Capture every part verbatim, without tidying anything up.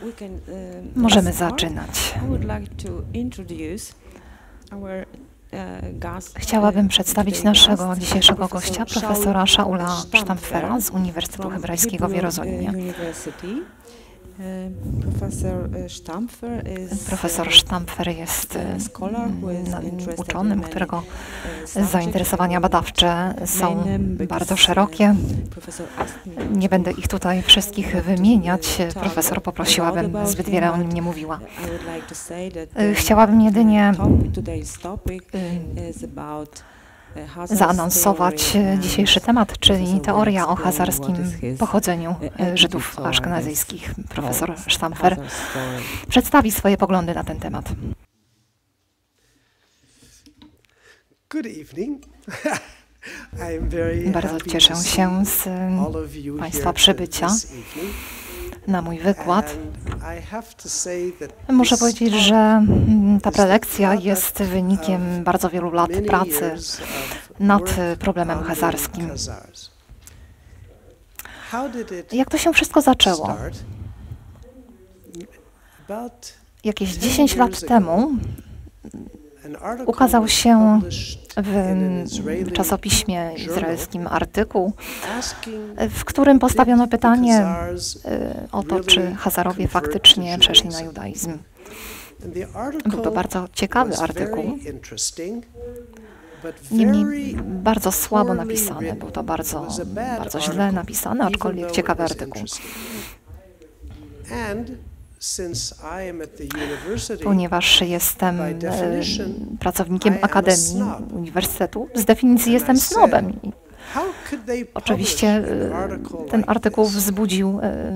Możemy zaczynać. Chciałabym przedstawić naszego dzisiejszego gościa, profesora Shaula Stampfera z Uniwersytetu Hebrajskiego w Jerozolimie. Profesor Stampfer jest uczonym, którego zainteresowania badawcze są bardzo szerokie. Nie będę ich tutaj wszystkich wymieniać. Profesor poprosiła, abym zbyt wiele o nim nie mówiła. Chciałabym jedynie zaanonsować dzisiejszy temat, czyli teoria o hazarskim pochodzeniu Żydów aszkenazyjskich. Profesor Stampfer przedstawi swoje poglądy na ten temat. Bardzo cieszę się z Państwa przybycia na mój wykład. Muszę powiedzieć, że ta prelekcja jest wynikiem bardzo wielu lat pracy nad problemem hazarskim. Jak to się wszystko zaczęło? Jakieś dziesięć lat temu ukazał się w czasopiśmie izraelskim artykuł, w którym postawiono pytanie o to, czy Hazarowie faktycznie przeszli na judaizm. Był to bardzo ciekawy artykuł, niemniej bardzo słabo napisany. Był to bardzo, bardzo źle napisany, aczkolwiek ciekawy artykuł. Ponieważ jestem e, pracownikiem Akademii Uniwersytetu, z definicji jestem snobem. I oczywiście e, ten artykuł wzbudził e,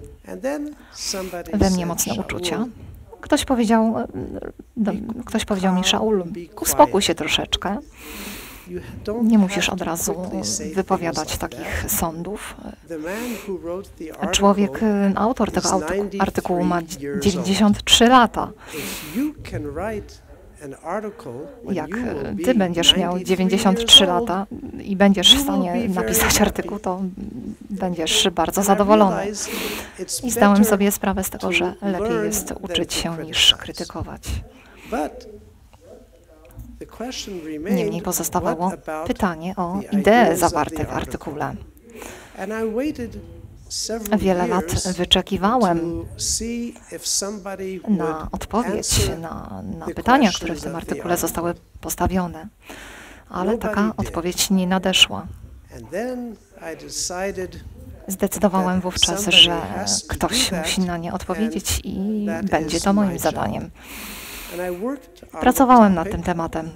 we mnie mocne uczucia. Ktoś powiedział, e, ktoś powiedział mi: Shaul, uspokój się troszeczkę. Nie musisz od razu wypowiadać takich sądów. Człowiek, autor tego artykułu ma dziewięćdziesiąt trzy lata. Jak ty będziesz miał dziewięćdziesiąt trzy lata i będziesz w stanie napisać artykuł, to będziesz bardzo zadowolony. I zdałem sobie sprawę z tego, że lepiej jest uczyć się niż krytykować. Niemniej pozostawało pytanie o idee zawarte w artykule. Wiele lat wyczekiwałem na odpowiedź na, na pytania, które w tym artykule zostały postawione, ale taka odpowiedź nie nadeszła. Zdecydowałem wówczas, że ktoś musi na nie odpowiedzieć i będzie to moim zadaniem. Pracowałem nad tym tematem.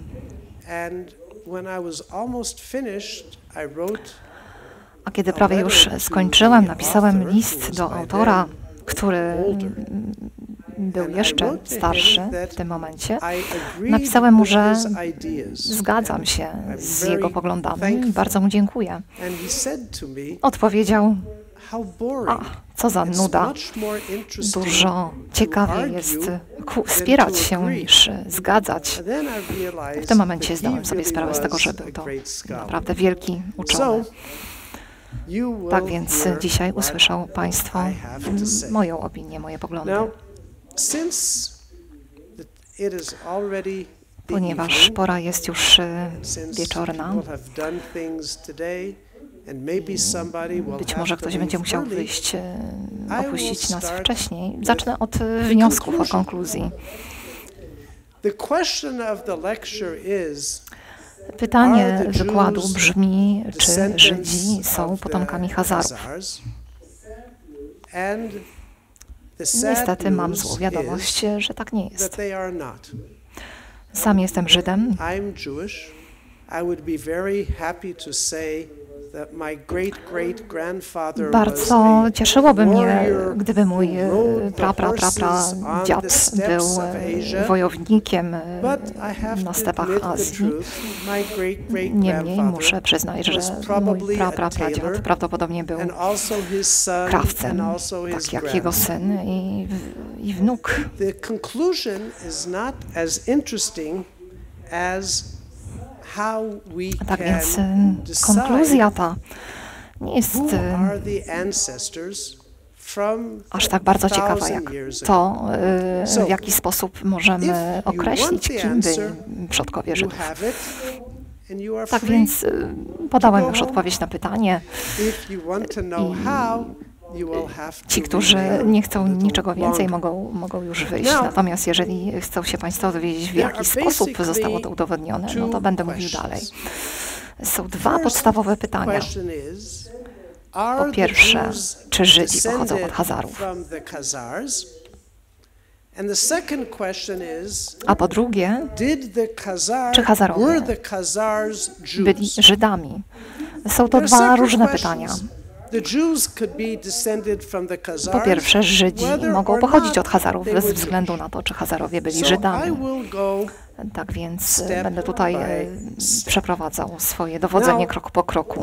A kiedy prawie już skończyłem, napisałem list do autora, który był jeszcze starszy w tym momencie. Napisałem mu, że zgadzam się z jego poglądami i bardzo mu dziękuję. Odpowiedział: a, co za nuda. Dużo ciekawiej jest wspierać się niż zgadzać. W tym momencie zdałem sobie sprawę z tego, że był to naprawdę wielki uczony. Tak więc dzisiaj usłyszą Państwo moją opinię, moje poglądy. Ponieważ pora jest już wieczorna, być może ktoś będzie musiał wyjść, opuścić nas wcześniej. Zacznę od wniosków o konkluzji. Pytanie wykładu brzmi, czy Żydzi są potomkami Hazarów. Niestety mam złą wiadomość, że tak nie jest. Sam jestem Żydem. Bardzo cieszyłoby mnie, gdyby mój pra, pra, pra, pra dziad był wojownikiem na stepach Azji. Niemniej muszę przyznać, że mój pra, pra, pra dziad prawdopodobnie był krawcem, tak jak jego syn i, i wnuk. Tak więc konkluzja ta nie jest aż tak bardzo ciekawa jak to, w jaki sposób możemy określić, kim byli przodkowie Żydów. Tak więc podałem już odpowiedź na pytanie i ci, którzy nie chcą niczego więcej, mogą, mogą już wyjść. Natomiast jeżeli chcą się Państwo dowiedzieć, w jaki sposób zostało to udowodnione, no to będę mówił dalej. Są dwa podstawowe pytania. Po pierwsze, czy Żydzi pochodzą od Chazarów? A po drugie, czy Chazarowie byli Żydami? Są to dwa różne pytania. Po pierwsze, Żydzi mogą pochodzić od Chazarów bez względu na to, czy Chazarowie byli Żydami. Tak więc będę tutaj przeprowadzał swoje dowodzenie krok po kroku.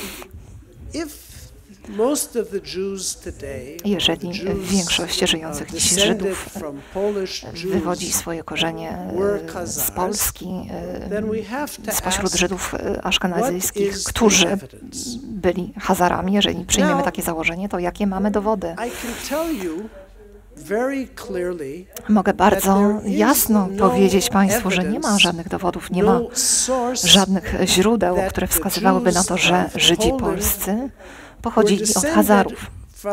Jeżeli większość żyjących dziś Żydów wywodzi swoje korzenie z Polski, spośród Żydów aszkenazyjskich, którzy byli Chazarami, jeżeli przyjmiemy takie założenie, to jakie mamy dowody? Mogę bardzo jasno powiedzieć Państwu, że nie ma żadnych dowodów, nie ma żadnych źródeł, które wskazywałyby na to, że Żydzi polscy pochodzili od Chazarów.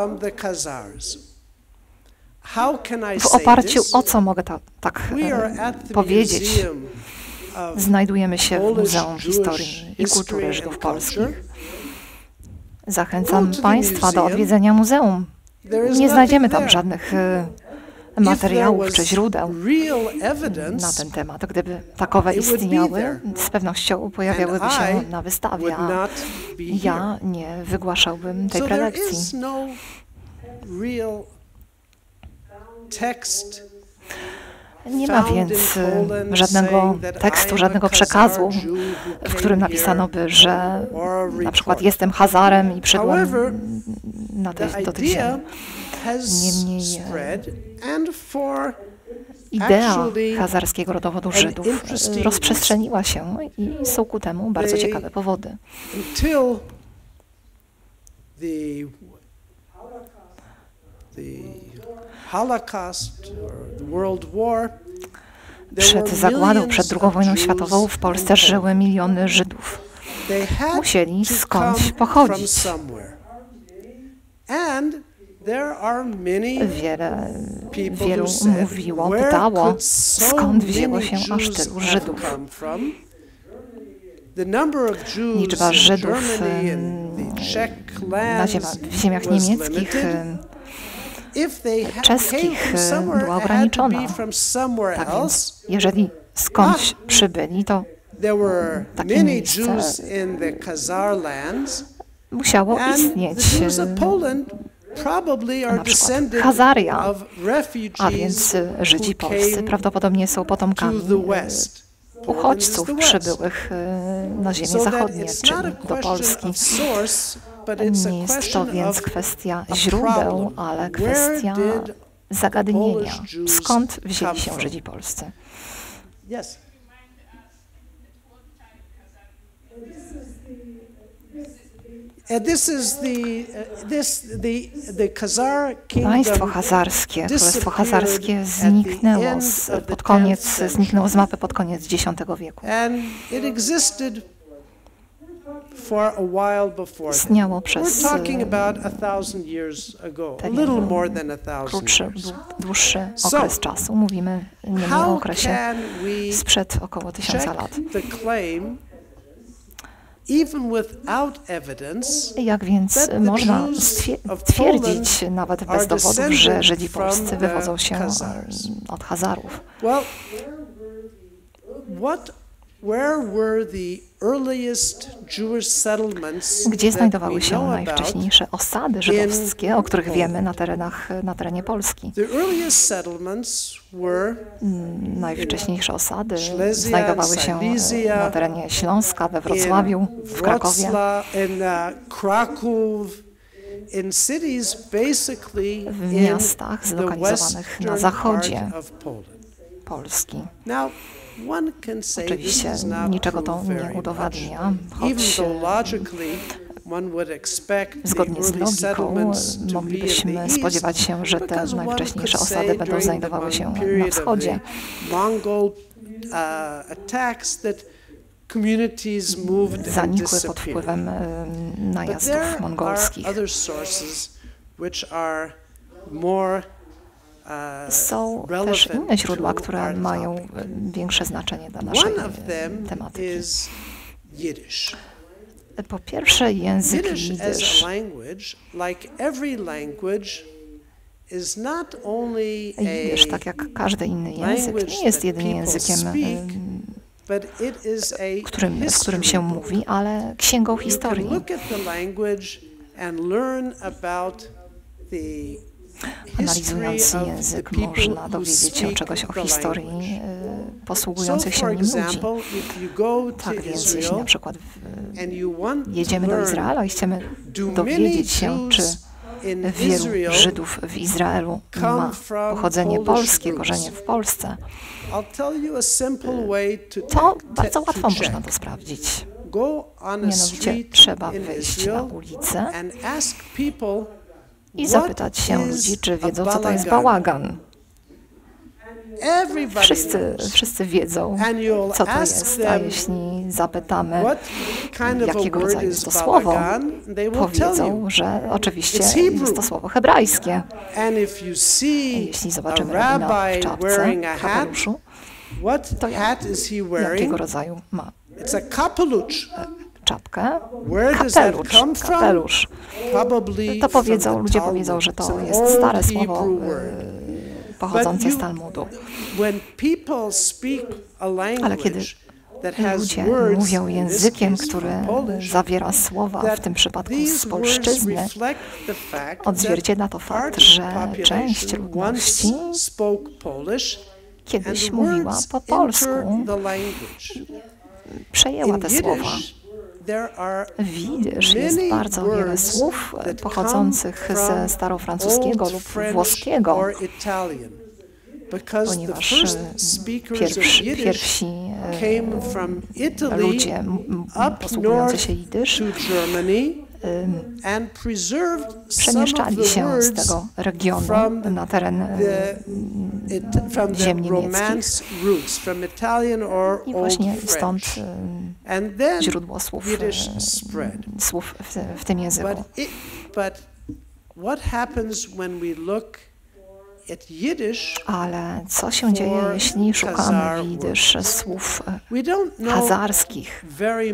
W oparciu o co mogę to, tak e, powiedzieć? Znajdujemy się w Muzeum Historii i Kultury Żydów Polskich. Zachęcam Państwa do odwiedzenia muzeum. Nie znajdziemy tam żadnych e, materiałów czy źródeł na ten temat. Gdyby takowe istniały, z pewnością pojawiałyby się na wystawie, a ja nie wygłaszałbym tej prelekcji. Nie ma więc żadnego tekstu, żadnego przekazu, w którym napisano by, że na przykład jestem Chazarem i przybyłem na te, do tych ziem. Niemniej idea chazarskiego rodowodu Żydów rozprzestrzeniła się i są ku temu bardzo ciekawe powody. Przed zagładą, przed drugą wojną światową w Polsce żyły miliony Żydów. Musieli skądś pochodzić. Wiele, wielu mówiło, pytało, skąd wzięło się aż tylu Żydów. Liczba Żydów na ziemiach, w ziemiach niemieckich, czeskich była ograniczona. Tak więc, jeżeli skądś przybyli, to takie miejsce musiało istnieć. Na przykład Chazaria, a więc Żydzi polscy prawdopodobnie są potomkami uchodźców przybyłych na ziemię zachodnie, czyli do Polski. Nie jest to więc kwestia źródeł, ale kwestia zagadnienia. Skąd wzięli się Żydzi polscy? Państwo chazarskie, Królestwo Chazarskie zniknęło z, pod koniec, zniknęło z mapy pod koniec dziesiątego wieku. Istniało przez pewien krótszy, dłuższy okres czasu. Mówimy nie o okresie sprzed około tysiąca lat. Jak więc można stwierdzić, nawet bez dowodów, że Żydzi polscy wywodzą się od Chazarów? Gdzie znajdowały się najwcześniejsze osady żydowskie, o których wiemy na terenach, na terenie Polski? Najwcześniejsze osady znajdowały się na terenie Śląska, we Wrocławiu, w Krakowie. W miastach zlokalizowanych na zachodzie Polski. Oczywiście niczego to nie udowadnia, choć Zgodnie z logiką moglibyśmy spodziewać się, że te najwcześniejsze osady będą znajdowały się na wschodzie. Zanikły pod wpływem najazdów mongolskich. Są też inne źródła, które mają większe znaczenie dla naszej tematyki. Po pierwsze, język jidysz. Jidysz, tak jak każdy inny język, nie jest jedynie językiem, którym, w którym się mówi, ale księgą historii. Analizując język, można dowiedzieć się czegoś o historii posługujących się nim ludzi. Tak więc, jeśli na przykład jedziemy do Izraela i chcemy dowiedzieć się, czy wielu Żydów w Izraelu ma pochodzenie polskie, korzenie w Polsce, to bardzo łatwo można to sprawdzić. Mianowicie trzeba wyjść na ulicę i zapytać się ludzi, czy wiedzą, co to jest bałagan. Wszyscy, wszyscy wiedzą, co to jest, a jeśli zapytamy, jakiego rodzaju jest to słowo, powiedzą, że oczywiście jest to słowo hebrajskie. Jeśli zobaczymy rabina w czapce, kapeluszu, to jakiego rodzaju ma czapkę? Kapelusz, kapelusz. To powiedzą, ludzie powiedzą, że to jest stare słowo pochodzące z Talmudu. Ale kiedy ludzie mówią językiem, który zawiera słowa, w tym przypadku z polszczyzny, odzwierciedla to fakt, że część ludności kiedyś mówiła po polsku, przejęła te słowa. W jidysz jest bardzo wiele słów pochodzących ze starofrancuskiego lub włoskiego, ponieważ pierwszy, pierwsi ludzie posługujący się jidysz przemieszczali się z tego regionu na teren ziem niemieckich i właśnie stąd źródło słów, słów w, w tym języku. Ale co się dzieje, jeśli szukamy w jidysz słów hazarskich?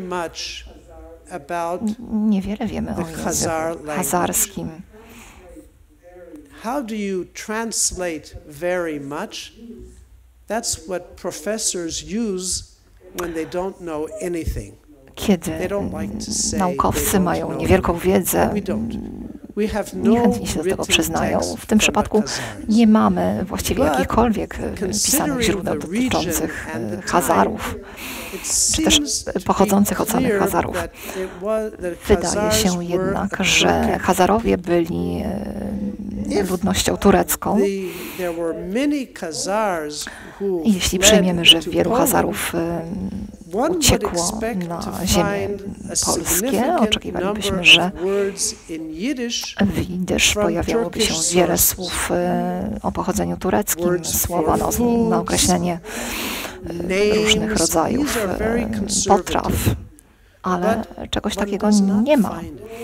Niewiele wiemy o języku hazarskim. How do you translate very much? That's what professors use when they don't know anything. Kiedy naukowcy mają niewielką wiedzę, niechętnie się do tego przyznają. W tym przypadku nie mamy właściwie jakichkolwiek pisanych źródeł dotyczących Hazarów, czy też pochodzących od samych Hazarów. Wydaje się jednak, że Hazarowie byli ludnością turecką. I jeśli przyjmiemy, że wielu Hazarów uciekło na ziemię polskie, oczekiwalibyśmy, że w jidysz pojawiałoby się wiele słów o pochodzeniu tureckim, słowa na, na określenie różnych rodzajów potraw, ale czegoś takiego nie ma.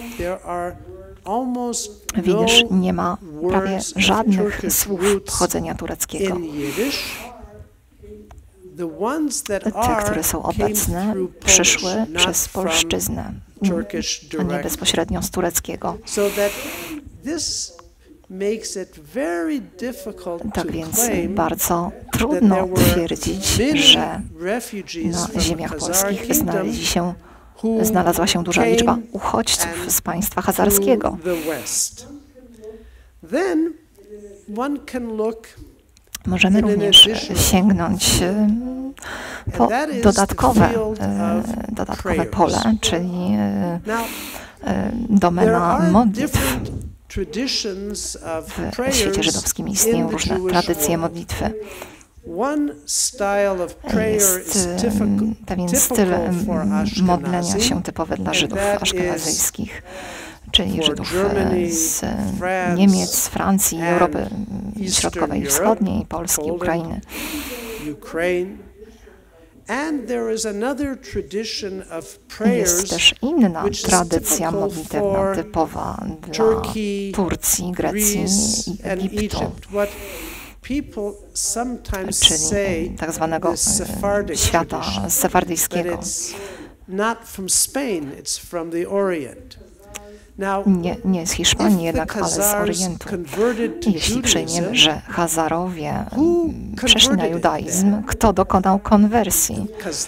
W jidysz nie ma prawie żadnych słów pochodzenia tureckiego. Te, które są obecne, przyszły przez polszczyznę, a nie bezpośrednio z tureckiego. Tak więc bardzo trudno twierdzić, że na ziemiach polskich znaleźli się, znalazła się duża liczba uchodźców z państwa hazarskiego. Możemy również sięgnąć po dodatkowe, dodatkowe pole, czyli domena modlitw. W świecie żydowskim istnieją różne tradycje modlitwy. Jest pewien styl modlenia się typowy dla Żydów aszkenazyjskich, czyli Żydów z Niemiec, Francji, Europy Środkowej i Wschodniej, Polski, Ukrainy. Jest też inna tradycja modlitewna typowa dla Turcji, Grecji i Egiptu, czyli tak zwanego świata sefardyjskiego. Nie, nie z Hiszpanii jednak, ale z Orientu. Jeśli przyjmiemy, że Chazarowie przeszli na judaizm, kto dokonał konwersji?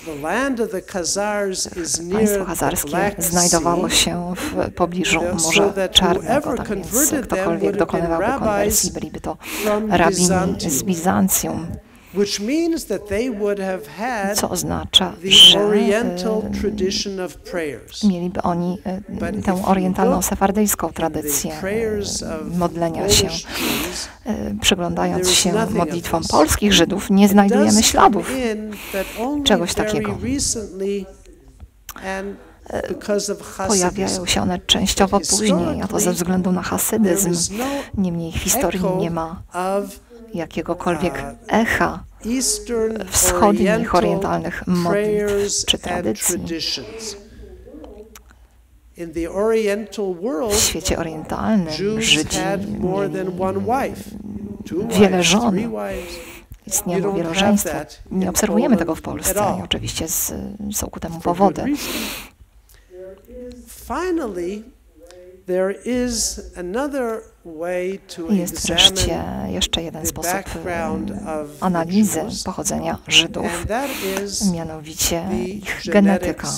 Państwo chazarskie znajdowało się w pobliżu Morza Czarnego, tak więc ktokolwiek dokonywałby konwersji, byliby to rabini z Bizancjum. Co oznacza, że mieliby oni tę orientalną sefardyjską tradycję modlenia się. Przyglądając się modlitwom polskich Żydów, nie znajdujemy śladów czegoś takiego. Pojawiają się one częściowo później, a to ze względu na hasydyzm. Niemniej w historii nie ma jakiegokolwiek echa wschodnich, orientalnych modlitw czy tradycji. W świecie orientalnym Żydzi mieli wiele żon, istniało wielożeństwo. Nie obserwujemy tego w Polsce i oczywiście z, są ku temu powody. Jest wreszcie jeszcze jeden sposób analizy pochodzenia Żydów, mianowicie ich genetyka.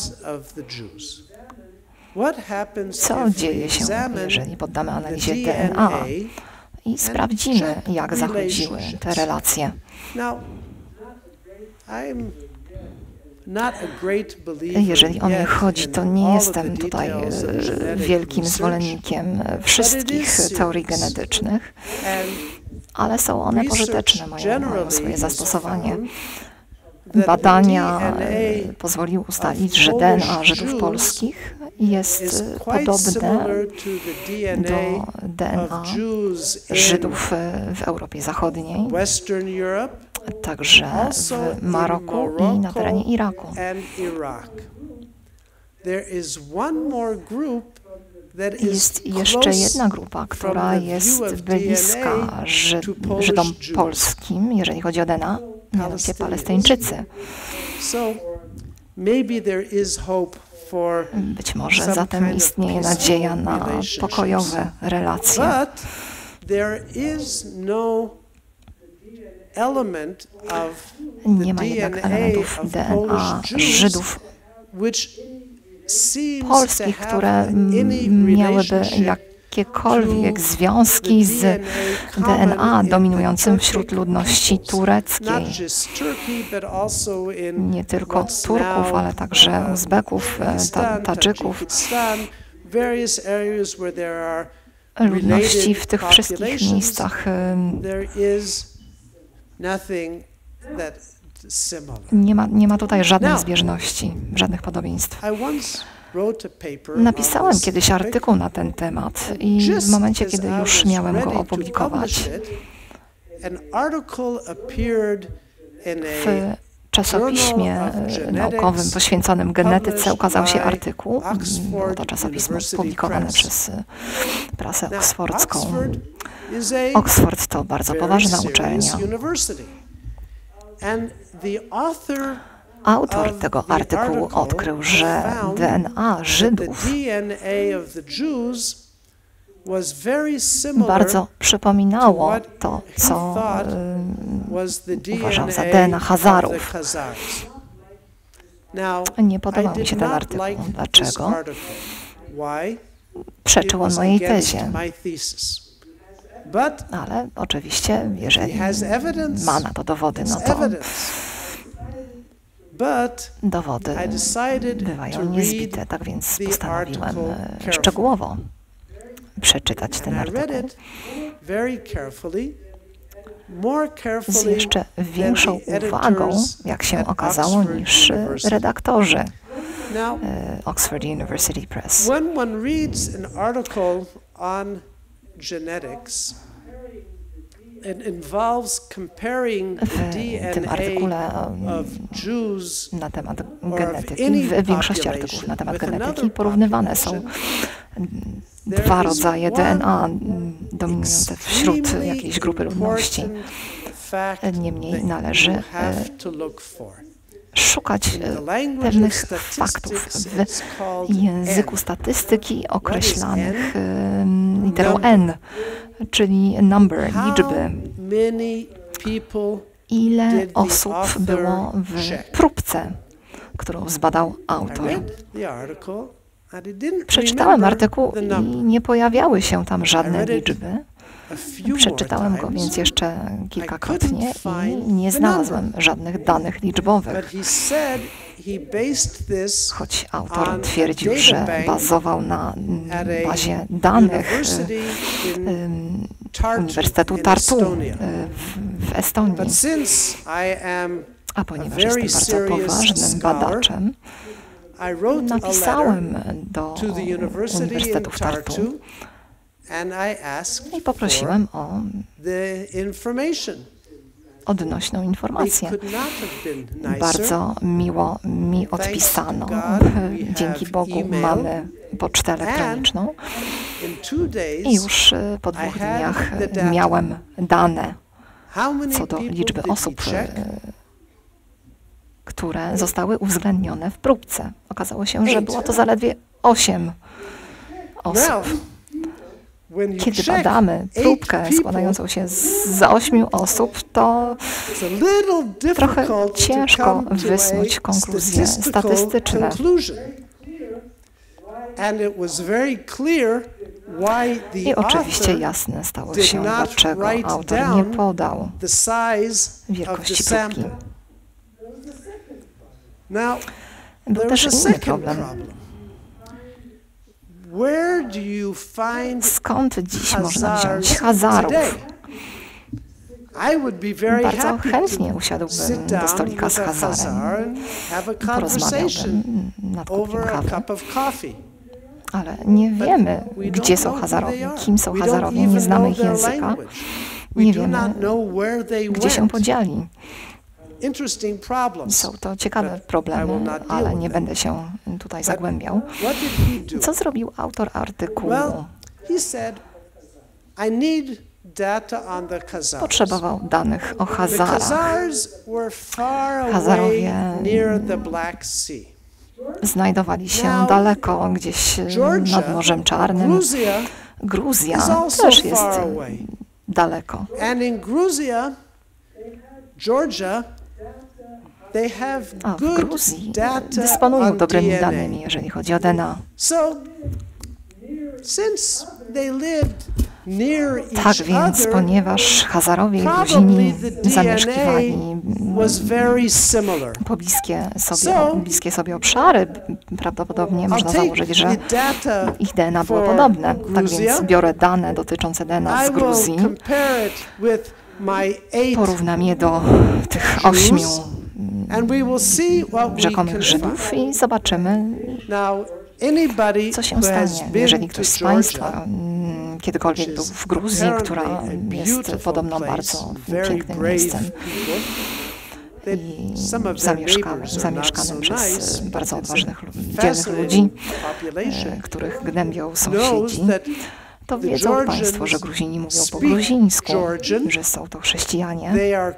Co dzieje się, jeżeli poddamy analizie D N A i sprawdzimy, jak zachodziły te relacje? Jeżeli o mnie chodzi, to nie jestem tutaj wielkim zwolennikiem wszystkich teorii genetycznych, ale są one pożyteczne, mają, mają swoje zastosowanie. Badania pozwoliły ustalić, że D N A Żydów polskich jest podobne do D N A Żydów w Europie Zachodniej, także w Maroku i na terenie Iraku. Jest jeszcze jedna grupa, która jest bliska Żyd Żydom polskim, jeżeli chodzi o D N A, mianowicie Palestyńczycy. Być może zatem istnieje nadzieja na pokojowe relacje. Nie ma jednak elementów D N A Żydów polskich, które miałyby jakiekolwiek związki z D N A dominującym wśród ludności tureckiej. Nie tylko Turków, ale także Uzbeków, ta, Tadżyków, ludności w tych wszystkich miejscach. Nie ma, nie ma tutaj żadnej zbieżności, żadnych podobieństw. Napisałem kiedyś artykuł na ten temat i w momencie, kiedy już miałem go opublikować, w czasopiśmie naukowym poświęconym genetyce ukazał się artykuł. Było to czasopismo publikowane przez prasę oksfordzką. Oxford to bardzo poważna uczelnia. Autor tego artykułu odkrył, że D N A Żydów bardzo przypominało to, co y, uważał za D N A Chazarów. Nie podobał mi się ten artykuł. Dlaczego? Przeczył on mojej tezie. Ale oczywiście, jeżeli ma na to dowody, no to dowody bywają niezbite, tak więc postanowiłem szczegółowo przeczytać ten artykuł. z jeszcze większą uwagą, jak się okazało, niż redaktorzy Oxford University Press. When one reads an article on genetics, it involves comparing the w tym D N artykule A of Jews na temat genetyki, w większości artykułów na temat genetyki porównywane są dwa rodzaje D N A dominujące wśród jakiejś grupy ludności. Niemniej należy szukać pewnych faktów w języku statystyki określanych literą N, czyli number, liczby. Ile osób było w próbce, którą zbadał autor. Przeczytałem artykuł i nie pojawiały się tam żadne liczby. Przeczytałem go więc jeszcze kilkakrotnie i nie znalazłem żadnych danych liczbowych. Choć autor twierdził, że bazował na bazie danych Uniwersytetu Tartu w Estonii. A ponieważ jestem bardzo poważnym badaczem, napisałem do Uniwersytetu w Tartu i poprosiłem o odnośną informację. Bardzo miło mi odpisano. Dzięki Bogu mamy pocztę elektroniczną. I już po dwóch dniach miałem dane co do liczby osób, które zostały uwzględnione w próbce. Okazało się, że było to zaledwie osiem osób. Kiedy badamy próbkę składającą się z ośmiu osób, to trochę ciężko wysnuć konkluzje statystyczne. I oczywiście jasne stało się, dlaczego autor nie podał wielkości próbki. Był też inny problem. Skąd dziś można wziąć Hazarów? Bardzo chętnie usiadłbym do stolika z Hazarem i porozmawiałbym nad kubkiem kawy. Ale nie wiemy, gdzie są Hazarowie, kim są Hazarowie, nie znamy ich języka, nie wiemy, gdzie się podzieli. Są to ciekawe problemy, ale nie będę się tutaj zagłębiał. Co zrobił autor artykułu? Potrzebował danych o Hazarach. Hazarowie znajdowali się daleko, gdzieś nad Morzem Czarnym. Gruzja też jest daleko. A w Gruzji dysponują dobrymi danymi, jeżeli chodzi o D N A. Tak więc, ponieważ Hazarowie i Gruzini zamieszkiwali pobliskie sobie, bliskie sobie obszary, prawdopodobnie można założyć, że ich D N A było podobne. Tak więc biorę dane dotyczące D N A z Gruzji, porównam je do tych ośmiu rzekomych Żydów i zobaczymy, co się stanie, jeżeli ktoś z Państwa kiedykolwiek był w Gruzji, która jest podobno bardzo pięknym miejscem i zamieszkanym, zamieszkanym przez bardzo odważnych, dzielnych ludzi, których gnębią sąsiedzi, to wiedzą Państwo, że Gruzini mówią po gruzińsku, że są to chrześcijanie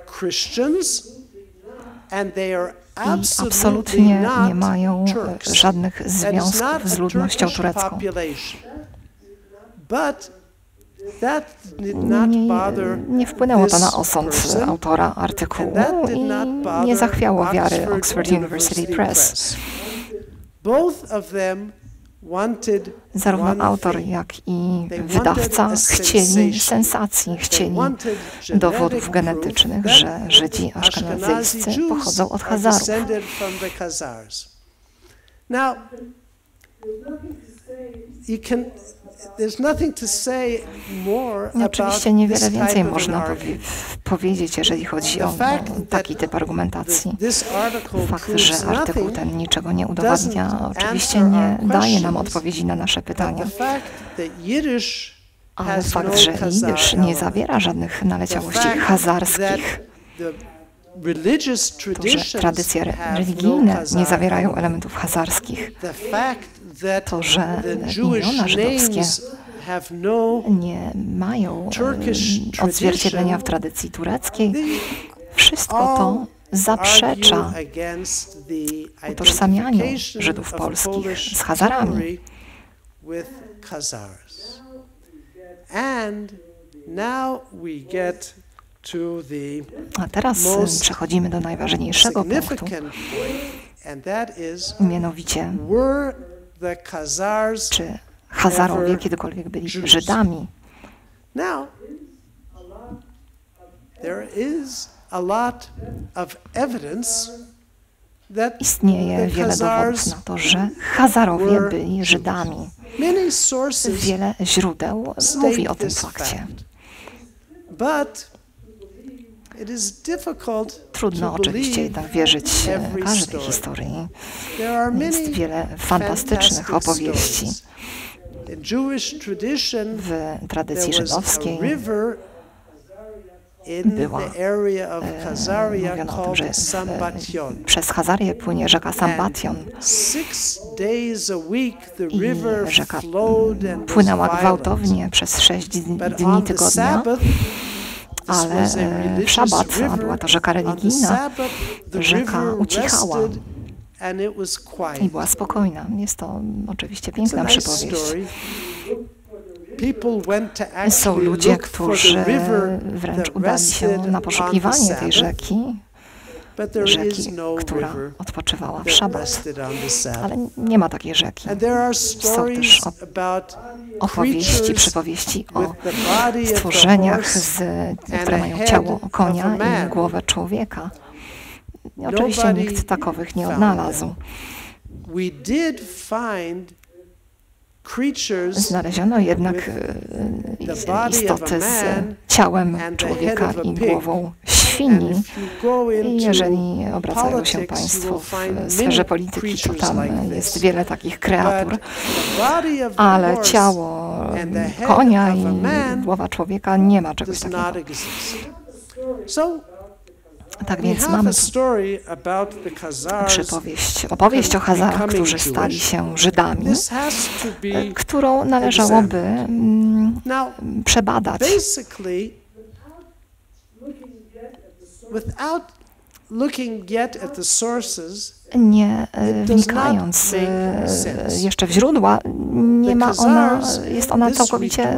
i absolutnie nie mają żadnych związków z ludnością turecką. Nie, nie wpłynęło to na osąd autora artykułu i nie zachwiało wiary Oxford University Press. Zarówno autor, jak i wydawca chcieli sensacji, chcieli dowodów genetycznych, że Żydzi aszkenazyjscy pochodzą od Hazarów. you can, there's nothing to say more I oczywiście niewiele więcej about this type można of an powie argument. powiedzieć, jeżeli chodzi o no, taki typ argumentacji. Fakt, że artykuł ten niczego nie udowadnia, oczywiście nie daje nam odpowiedzi na nasze pytania. Ale fakt, że jidysz nie zawiera żadnych naleciałości chazarskich, to, że tradycje religijne nie zawierają elementów chazarskich, to, że imiona żydowskie nie mają odzwierciedlenia w tradycji tureckiej, wszystko to zaprzecza utożsamianiu Żydów polskich z Chazarami. A teraz przechodzimy do najważniejszego punktu, mianowicie, czy Chazarowie kiedykolwiek byli Żydami. Istnieje wiele dowodów na to, że Chazarowie byli Żydami. Wiele źródeł mówi o tym fakcie. Trudno oczywiście jednak wierzyć każdej historii. Jest wiele fantastycznych opowieści. W tradycji żydowskiej była, e, mówiono o tym, że w, przez Chazarię płynie rzeka Sambation i rzeka płynęła gwałtownie przez sześć dni tygodnia, ale w szabat, a była to rzeka religijna, rzeka ucichała i była spokojna. Jest to oczywiście piękna przypowieść. Są ludzie, którzy wręcz udali się na poszukiwanie tej rzeki, rzeki, która odpoczywała w szabat. Ale nie ma takiej rzeki. Są też opowieści, przypowieści o stworzeniach, z, które mają ciało konia i głowę człowieka. I oczywiście nikt takowych nie odnalazł. Znaleziono jednak istoty z ciałem człowieka i głową świni. I jeżeli obracają się Państwo w sferze polityki, to tam jest wiele takich kreatur, ale ciało konia i głowa człowieka nie ma czegoś takiego. Tak więc mamy przypowieść, opowieść o Chazarach, którzy stali się Żydami, którą należałoby mm, przebadać. Nie wnikając jeszcze w źródła, nie ma ona, jest ona całkowicie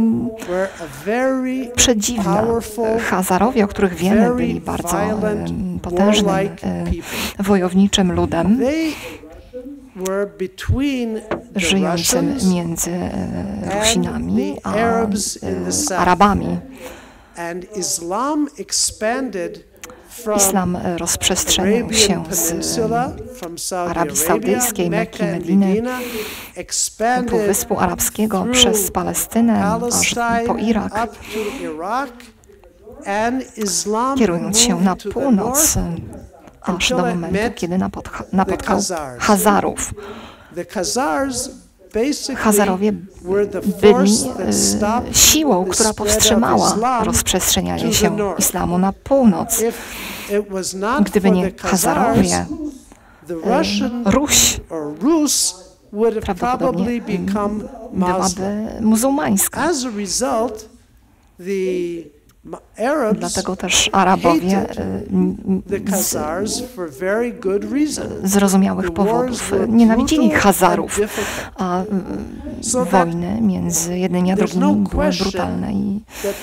przedziwna. Chazarowie, o których wiemy, byli bardzo potężnym wojowniczym ludem, żyjącym między Rusinami a Arabami. Islam rozprzestrzenił się z Arabii Saudyjskiej, Mekki, Mediny, Półwyspu Arabskiego przez Palestynę aż po Irak, kierując się na północ, aż do momentu, kiedy napotkał Chazarów. Chazarowie byli e, siłą, która powstrzymała rozprzestrzenianie się islamu na północ. Gdyby nie Chazarowie, e, Ruś prawdopodobnie byłaby muzułmańska. Dlatego też Arabowie z zrozumiałych powodów nienawidzili Chazarów, a wojny między jednymi a drugimi były brutalne. I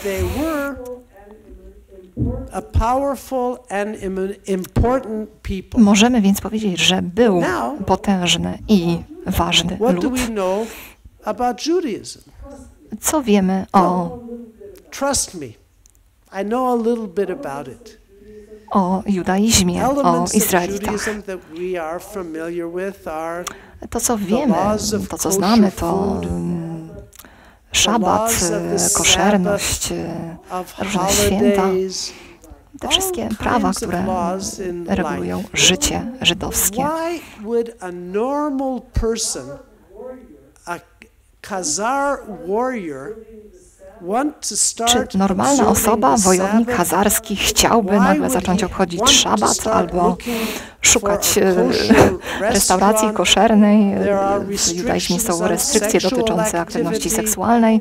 możemy więc powiedzieć, że był potężny i ważny lud. Co wiemy o I know a little bit about it. O judaizmie, o Izraelitach. To, co wiemy, to, co znamy, to szabat, koszerność, różne święta, te wszystkie prawa, które regulują życie żydowskie. Czy normalna osoba, wojownik hazarski, chciałby nagle zacząć obchodzić szabat albo szukać restauracji koszernej? W judaizmie są restrykcje dotyczące aktywności seksualnej.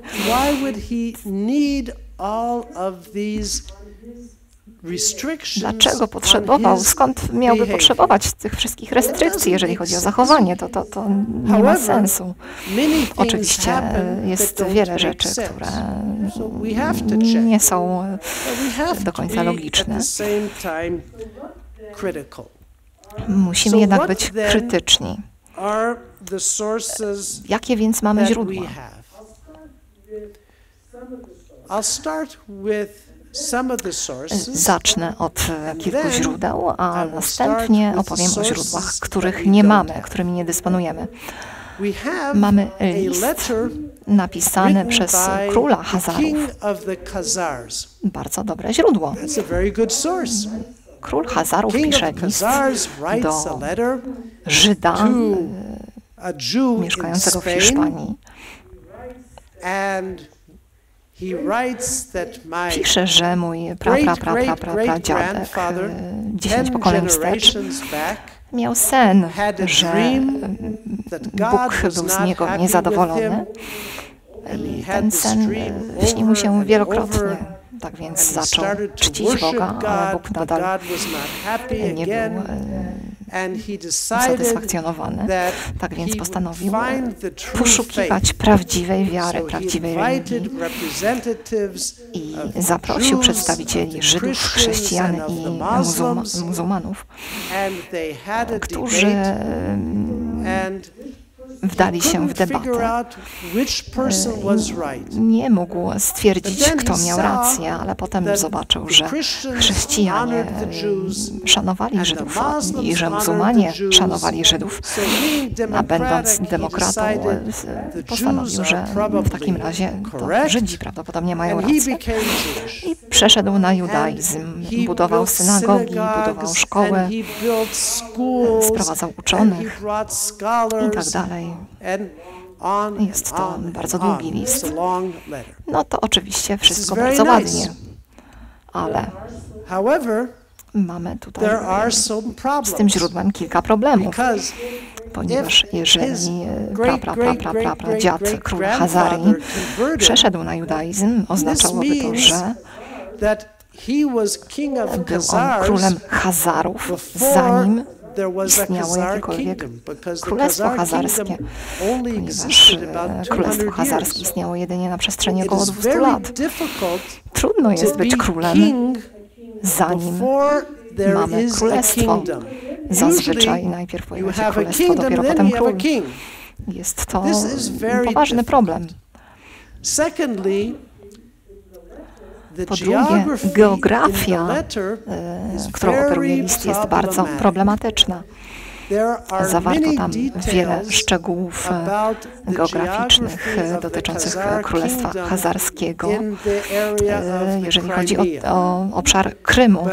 Dlaczego potrzebował? Skąd miałby potrzebować tych wszystkich restrykcji, jeżeli chodzi o zachowanie? To, to, to nie ma sensu. Oczywiście jest wiele rzeczy, które nie są do końca logiczne. Musimy jednak być krytyczni. Jakie więc mamy źródła? Zacznę od kilku źródeł, a następnie opowiem o źródłach, których nie mamy, którymi nie dysponujemy. Mamy list napisany przez króla Hazarów. Bardzo dobre źródło. Król Hazarów pisze list do Żyda mieszkającego w Hiszpanii. Pisze, że mój pra, pra, pra, pra, pra, pra dziadek, dziesięć pokoleń wstecz, miał sen, że Bóg był z niego niezadowolony i ten sen śnił mu się wielokrotnie. Tak więc zaczął czcić Boga, ale Bóg nadal nie był usatysfakcjonowany. Tak więc postanowił poszukiwać prawdziwej wiary, prawdziwej religii i zaprosił przedstawicieli Żydów, chrześcijan i muzułmanów, którzy wdali się w debatę. Nie mógł stwierdzić, kto miał rację, ale potem zobaczył, że chrześcijanie szanowali Żydów i że muzułmanie szanowali Żydów, a będąc demokratą postanowił, że w takim razie to Żydzi prawdopodobnie mają rację. I przeszedł na judaizm, budował synagogi, budował szkoły, sprowadzał uczonych i tak dalej. Jest to bardzo długi list. No to oczywiście wszystko bardzo ładnie, ale mamy tutaj z tym źródłem kilka problemów, ponieważ jeżeli pra, pra, pra, pra, pra, pra, dziad króla Hazarii przeszedł na judaizm, oznaczałoby to, że był on królem Hazarów, zanim istniało jakiekolwiek królestwo hazarskie, ponieważ królestwo hazarskie istniało jedynie na przestrzeni około dwustu lat. Trudno jest być królem, zanim mamy królestwo. Zazwyczaj najpierw pojawia się królestwo, dopiero potem król. Jest to poważny problem. Po drugie, geografia, którą operuje list, jest bardzo problematyczna. Zawarto tam wiele szczegółów geograficznych dotyczących Królestwa Hazarskiego, jeżeli chodzi o, o obszar Krymu.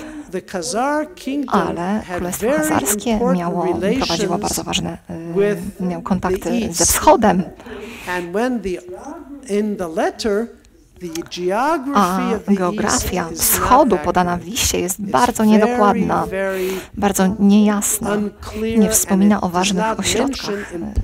Ale Królestwo Hazarskie miało, prowadziło bardzo ważne, miał kontakty ze wschodem. A geografia wschodu podana w liście jest bardzo niedokładna, bardzo niejasna. Nie wspomina o ważnych ośrodkach.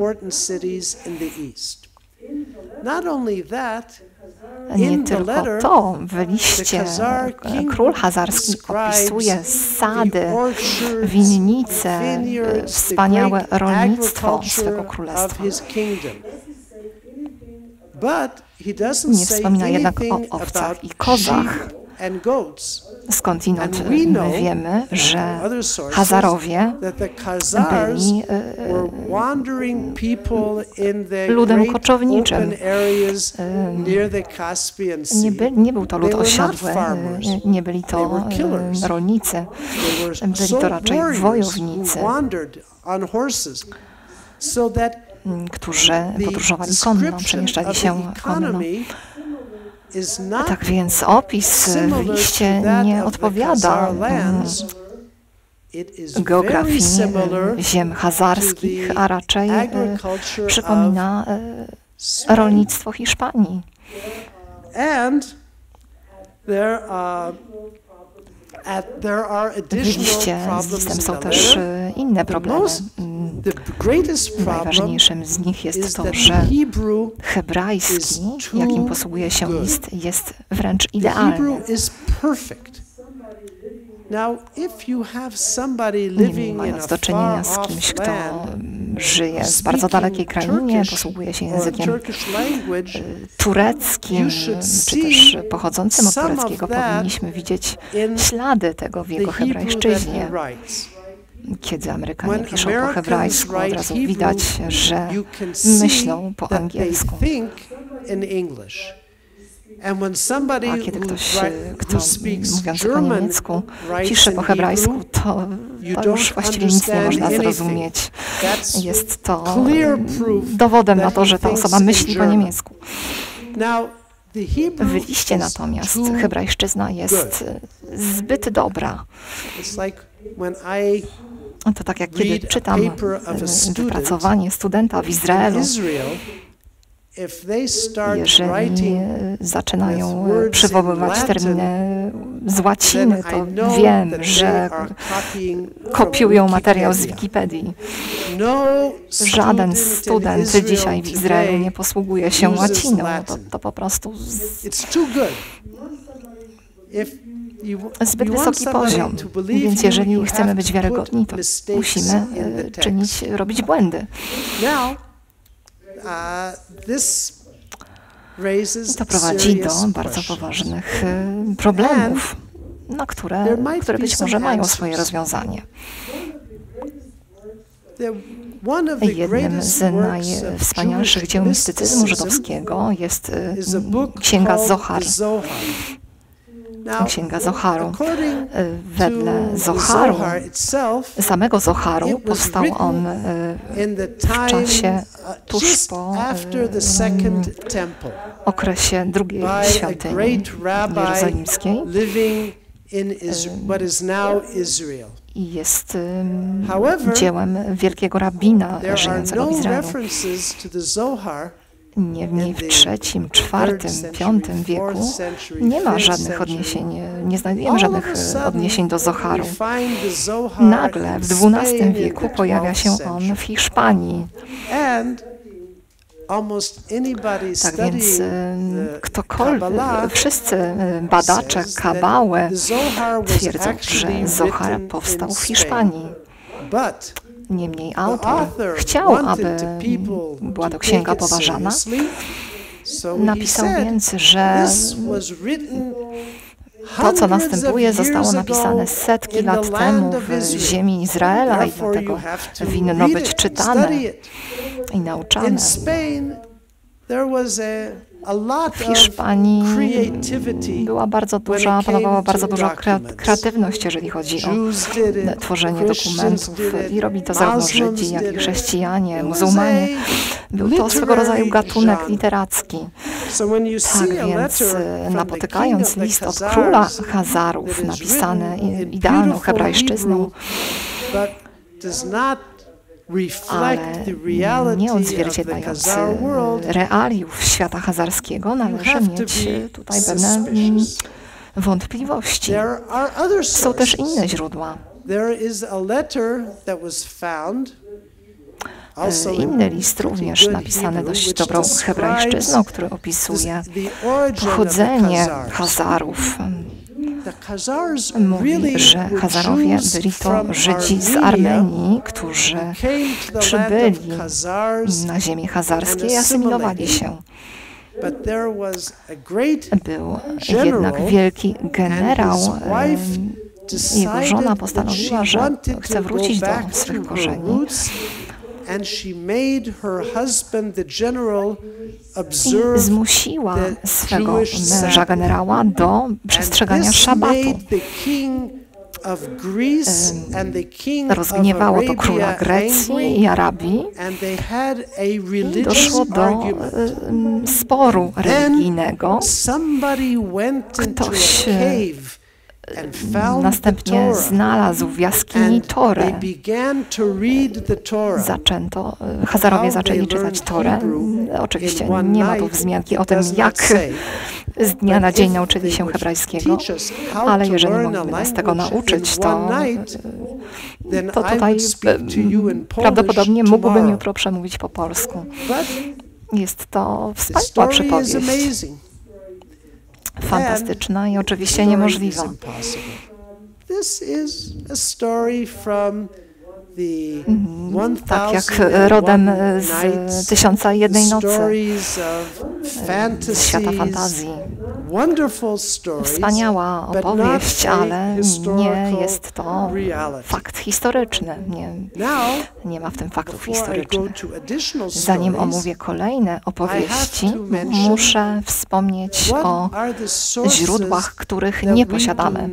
Nie tylko to, w liście król hazarski opisuje sady, winnice, wspaniałe rolnictwo swego królestwa. Nie wspomina jednak o owcach i kozach. Skądinąd my wiemy, że Hazarowie byli ludem koczowniczym. Nie, by, nie był to lud osiadły, nie byli to rolnicy, byli to raczej wojownicy. którzy podróżowali konno, przemieszczali się konno. Tak więc opis w liście nie odpowiada geografii ziem chazarskich, a raczej przypomina rolnictwo Hiszpanii. W liście z listem są też inne problemy. Najważniejszym z nich jest to, że hebrajski, jakim posługuje się list, jest wręcz idealny. Niemniej, mając do czynienia z kimś, kto żyje w bardzo dalekiej krainie, posługuje się językiem tureckim, czy też pochodzącym od tureckiego, powinniśmy widzieć ślady tego w jego hebrajszczyźnie. Kiedy Amerykanie piszą po hebrajsku, od razu widać, że myślą po angielsku. A kiedy ktoś, kto mówiący po niemiecku, pisze po hebrajsku, to, to już właściwie nic nie można zrozumieć. Jest to dowodem na to, że ta osoba myśli po niemiecku. W liście natomiast hebrajszczyzna jest zbyt dobra. To tak jak kiedy czytam wypracowanie studenta w Izraelu, jeżeli zaczynają przywoływać terminy z łaciny, to wiem, że kopiują materiał z Wikipedii. Żaden student dzisiaj w Izraelu nie posługuje się łaciną. To, to po prostu zbyt wysoki poziom. Więc jeżeli chcemy być wiarygodni, to musimy czynić, robić błędy. I to prowadzi do bardzo poważnych problemów, na które, które być może mają swoje rozwiązanie. Jednym z najwspanialszych dzieł mistycyzmu żydowskiego jest Księga Zohar. Księga Zoharu. Wedle Zoharu, samego Zoharu, powstał on w czasie tuż po okresie drugiej świątyni jerozolimskiej i jest dziełem wielkiego rabina żyjącego w Izraelu. Niemniej w trzecim, czwartym, piątym wieku nie ma żadnych odniesień, nie znajdujemy żadnych odniesień do Zoharu. Nagle w dwunastym wieku pojawia się on w Hiszpanii. Tak więc ktokolwiek, wszyscy badacze Kabały twierdzą, że Zohar powstał w Hiszpanii. Niemniej autor chciał, aby była to księga poważana. Napisał więc, że to, co następuje, zostało napisane setki lat temu w ziemi Izraela i dlatego winno być czytane i nauczane. W Hiszpanii była bardzo duża, panowała bardzo duża kreatywność, jeżeli chodzi o tworzenie dokumentów i robi to zarówno Żydzi, jak i chrześcijanie, muzułmanie. Był to swego rodzaju gatunek literacki. Tak więc napotykając list od króla Chazarów, napisany idealną hebrajszczyzną, ale nie odzwierciedlający realiów świata hazarskiego, należy mieć tutaj pewne wątpliwości. Są też inne źródła. Inny list, również napisany dość dobrą hebrajszczyzną, który opisuje pochodzenie Chazarów. Mówi, że Chazarowie byli to Żydzi z Armenii, którzy przybyli na ziemię chazarskie i asymilowali się. Był jednak wielki generał. Jego żona postanowiła, że chce wrócić do swych korzeni. I zmusiła swego męża generała do przestrzegania szabatu. rozgniewało to króla Grecji i Arabii i doszło do sporu religijnego. Ktoś następnie znalazł w jaskini Torę. Zaczęto, Hazarowie zaczęli czytać Torę. Oczywiście nie ma tu wzmianki o tym, jak z dnia na dzień nauczyli się hebrajskiego, ale jeżeli mogliby nas tego nauczyć, to, to tutaj prawdopodobnie mógłbym jutro przemówić po polsku. Jest to wspaniała przypowieść. Fantastyczna i oczywiście niemożliwa. Tak jak rodem z Tysiąca i Jednej Nocy, z świata fantazji. Wspaniała opowieść, ale nie jest to fakt historyczny. Nie, nie ma w tym faktów historycznych. Zanim omówię kolejne opowieści, muszę wspomnieć o źródłach, których nie posiadamy.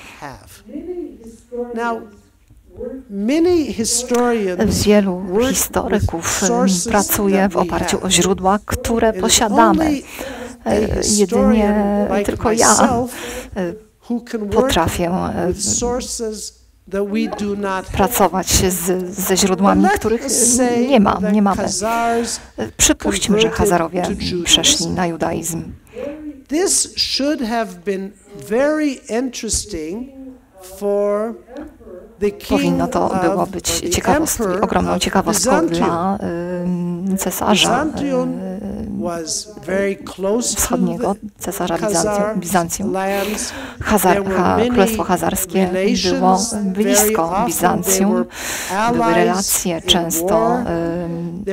Wielu historyków pracuje w oparciu o źródła, które posiadamy. Jedynie tylko ja potrafię pracować z, ze źródłami, których nie ma, nie mamy. Przypuśćmy, że Hazarowie przeszli na judaizm. Powinno to było być ciekawostką, ogromną ciekawostką dla y, cesarza y, wschodniego, cesarza Bizancjum. Bizancjum. Hazar, ha, Królestwo Hazarskie było blisko Bizancjum, były relacje często y,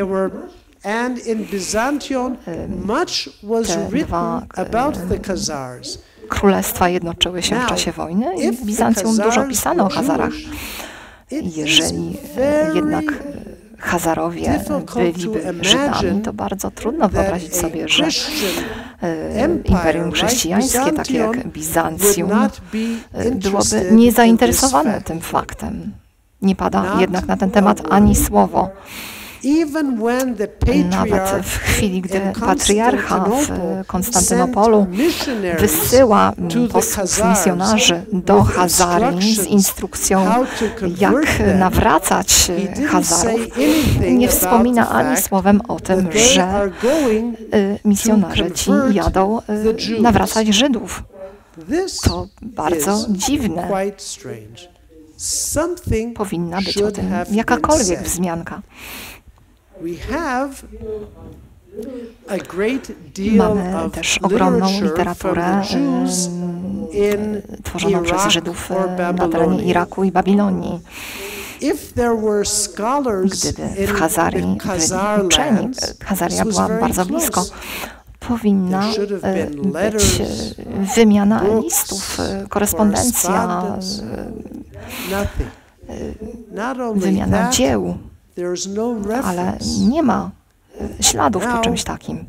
te dwa y, królestwa jednoczyły się w czasie wojny i w Bizancjum dużo pisano o Hazarach. Jeżeli jednak Hazarowie byliby Żydami, to bardzo trudno wyobrazić sobie, że imperium chrześcijańskie, takie jak Bizancjum, byłoby niezainteresowane tym faktem. Nie pada jednak na ten temat ani słowo. Nawet w chwili, gdy patriarcha w Konstantynopolu wysyła posłów misjonarzy do Hazarii z instrukcją, jak nawracać Hazarów, nie wspomina ani słowem o tym, że misjonarze ci jadą nawracać Żydów. To bardzo dziwne. Powinna być o tym jakakolwiek wzmianka. Mamy też ogromną literaturę tworzoną przez Żydów na terenie Iraku i Babilonii. Gdyby w Hazarii byli uczeni, Hazaria była bardzo blisko, powinna być wymiana listów, korespondencja, wymiana dzieł. Ale nie ma śladów po czymś takim.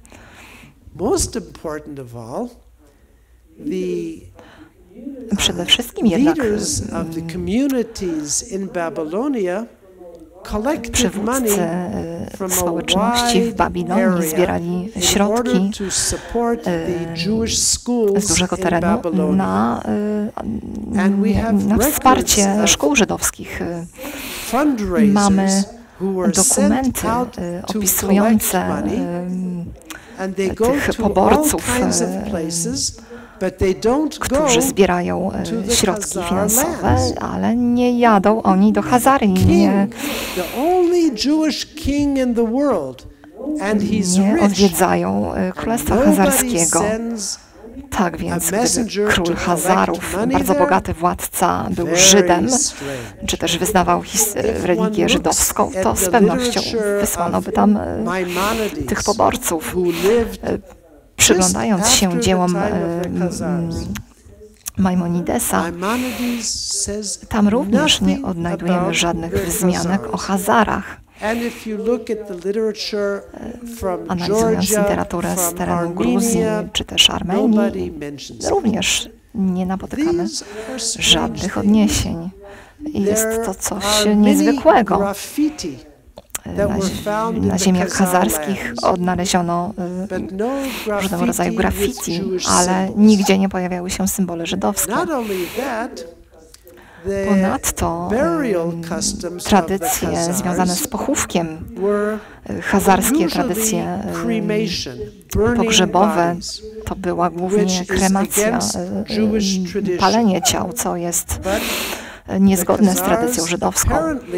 Przede wszystkim jednak przywódcy społeczności w Babilonii zbierali środki z dużego terenu na, na wsparcie szkół żydowskich. Mamy dokumenty opisujące tych poborców, którzy zbierają środki finansowe, ale nie jadą oni do Hazarii. Nie, nie odwiedzają Królestwa Hazarskiego. Tak więc, gdyby król Hazarów, bardzo bogaty władca, był Żydem, czy też wyznawał religię żydowską, to z pewnością wysłano by tam tych poborców. Przyglądając się dziełom Maimonidesa, tam również nie odnajdujemy żadnych wzmianek o Hazarach. Analizując literaturę z terenu Gruzji czy też Armenii, również nie napotykamy żadnych odniesień. Jest to coś niezwykłego. Na, na ziemiach hazarskich odnaleziono y, różnego rodzaju graffiti, ale nigdzie nie pojawiały się symbole żydowskie. Ponadto y, tradycje związane z pochówkiem, y, hazarskie tradycje y, pogrzebowe, to była głównie kremacja, y, palenie ciał, co jest niezgodne z tradycją żydowską.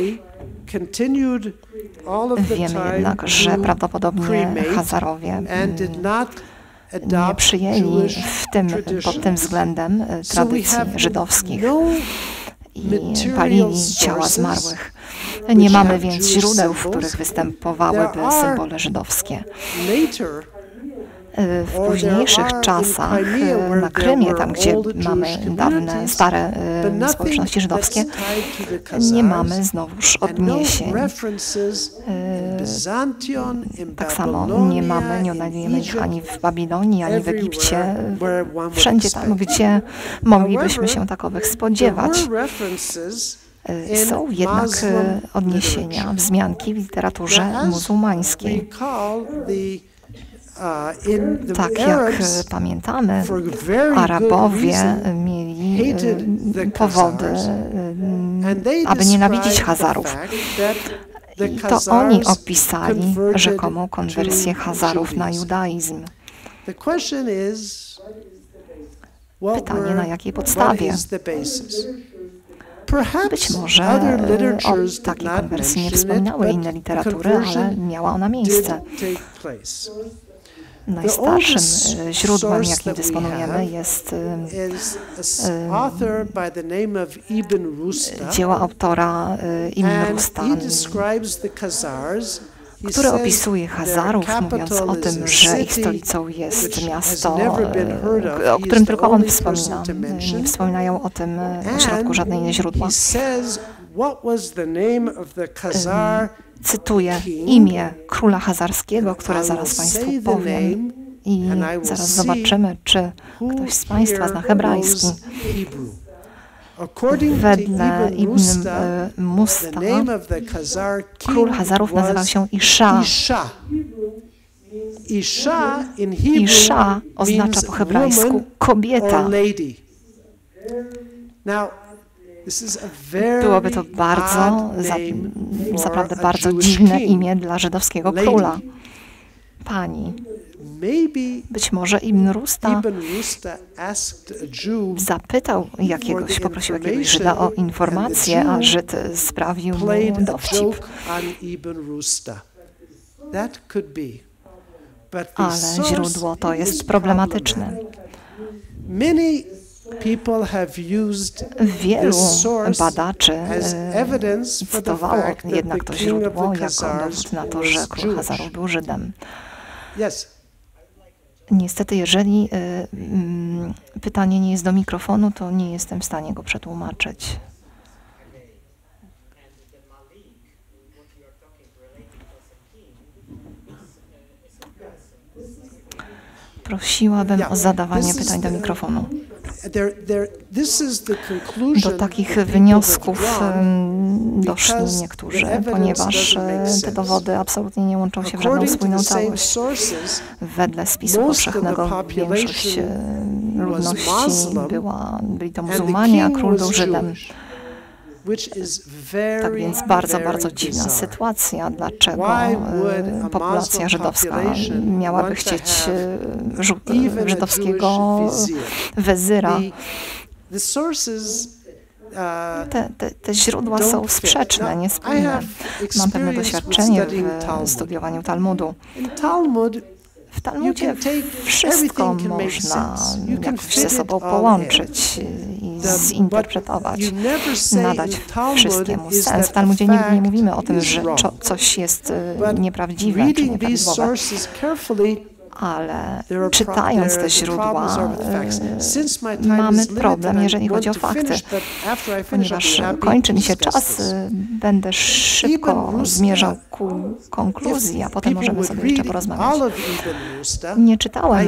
Wiemy jednak, że prawdopodobnie Hazarowie nie przyjęli w tym, pod tym względem tradycji żydowskich i palili ciała zmarłych. Nie mamy więc źródeł, w których występowałyby symbole żydowskie. W późniejszych czasach na Krymie, tam gdzie mamy dawne, stare społeczności żydowskie, nie mamy znowuż odniesień. Tak samo nie mamy, nie odnajdujemy ich ani w Babilonii, ani w Egipcie, wszędzie tam, gdzie moglibyśmy się takowych spodziewać. Są jednak odniesienia, wzmianki w literaturze muzułmańskiej. Tak jak pamiętamy, Arabowie mieli powody, aby nienawidzić Hazarów. I to oni opisali rzekomą konwersję Hazarów na judaizm. Pytanie, na jakiej podstawie? Być może o takiej konwersji nie wspominały inne literatury, ale miała ona miejsce. Najstarszym źródłem, jakim dysponujemy, jest dzieło autora Ibn Rustan, który opisuje Hazarów, mówiąc o tym, że ich stolicą jest miasto, o którym tylko on wspomina. Nie wspominają o tym w środku żadne inne źródła. Cytuję imię króla hazarskiego, które zaraz Państwu powiem i zaraz zobaczymy, czy ktoś z Państwa zna hebrajski. Wedle Ibn Musta król Hazarów nazywał się Isza. Isza oznacza po hebrajsku kobieta. Byłoby to bardzo, za, zaprawdę bardzo dziwne imię dla żydowskiego króla. Pani. Być może Ibn Rusta zapytał jakiegoś, poprosił jakiegoś Żyda o informację, a Żyd sprawił mu dowcip. Ale źródło to jest problematyczne. Wielu badaczy cytowało jednak to źródło jako dowód na to, że król Hazarów był Żydem. Niestety, jeżeli y, y, pytanie nie jest do mikrofonu, to nie jestem w stanie go przetłumaczyć. Prosiłabym o zadawanie pytań do mikrofonu. Do takich wniosków doszli niektórzy, ponieważ te dowody absolutnie nie łączą się w żadną spójną całość. Wedle spisu powszechnego większość ludności była, byli to muzułmanie, a król był Żydem. Tak więc bardzo, bardzo dziwna sytuacja. Dlaczego populacja żydowska miałaby chcieć żydowskiego wezyra? Te, te, te źródła są sprzeczne, niespójne. Mam pewne doświadczenie w studiowaniu Talmudu. W Talmudzie wszystko można jakoś ze sobą połączyć i zinterpretować, nadać wszystkiemu sens. W Talmudzie nigdy nie mówimy o tym, że coś jest nieprawdziwe czy nieprawidłowe. ale czytając te źródła mamy problem, jeżeli chodzi o fakty. Ponieważ kończy mi się czas, będę szybko zmierzał ku konkluzji, a potem możemy sobie jeszcze porozmawiać. Nie czytałem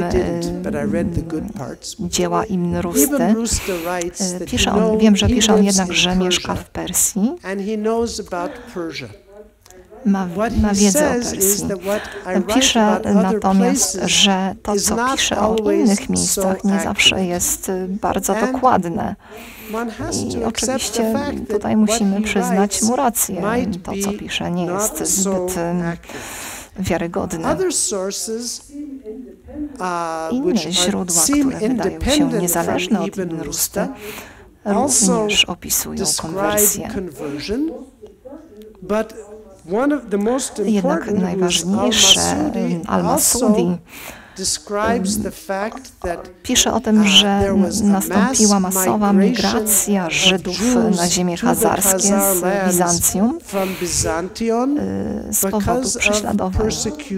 dzieła Ibn Rusty. Pisze on, wiem, że pisze on jednak, że mieszka w Persji. Ma, ma wiedzę o Persji. Pisze natomiast, że to, co pisze o innych miejscach, nie zawsze jest bardzo dokładne. I oczywiście tutaj musimy przyznać mu rację. To, co pisze, nie jest zbyt wiarygodne. Inne źródła, które wydają się niezależne od Ibn Rusty, również opisują konwersję. Jednak najważniejsze, Al-Masudi pisze o tym, że nastąpiła masowa migracja Żydów na ziemię chazarskie z Bizancjum z powodu prześladowań.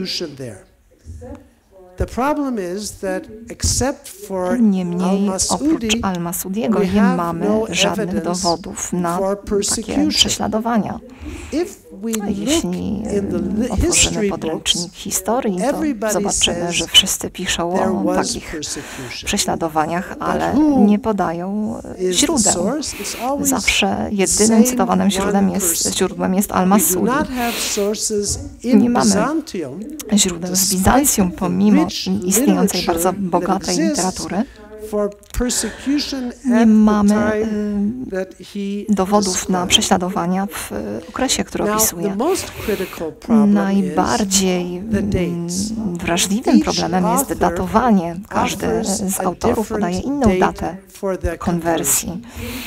Niemniej oprócz Al-Masudiego nie mamy żadnych dowodów na takie prześladowania. Jeśli otworzymy podręcznik historii, to zobaczymy, że wszyscy piszą o takich prześladowaniach, ale nie podają źródeł. Zawsze jedynym cytowanym źródłem jest, źródłem jest Al-Masudi. Nie mamy źródeł z Bizancjum, pomimo istniejącej bardzo bogatej literatury. Nie mamy y, dowodów na prześladowania w okresie, który opisuje. Najbardziej y, wrażliwym problemem jest datowanie. Każdy z autorów podaje inną datę konwersji.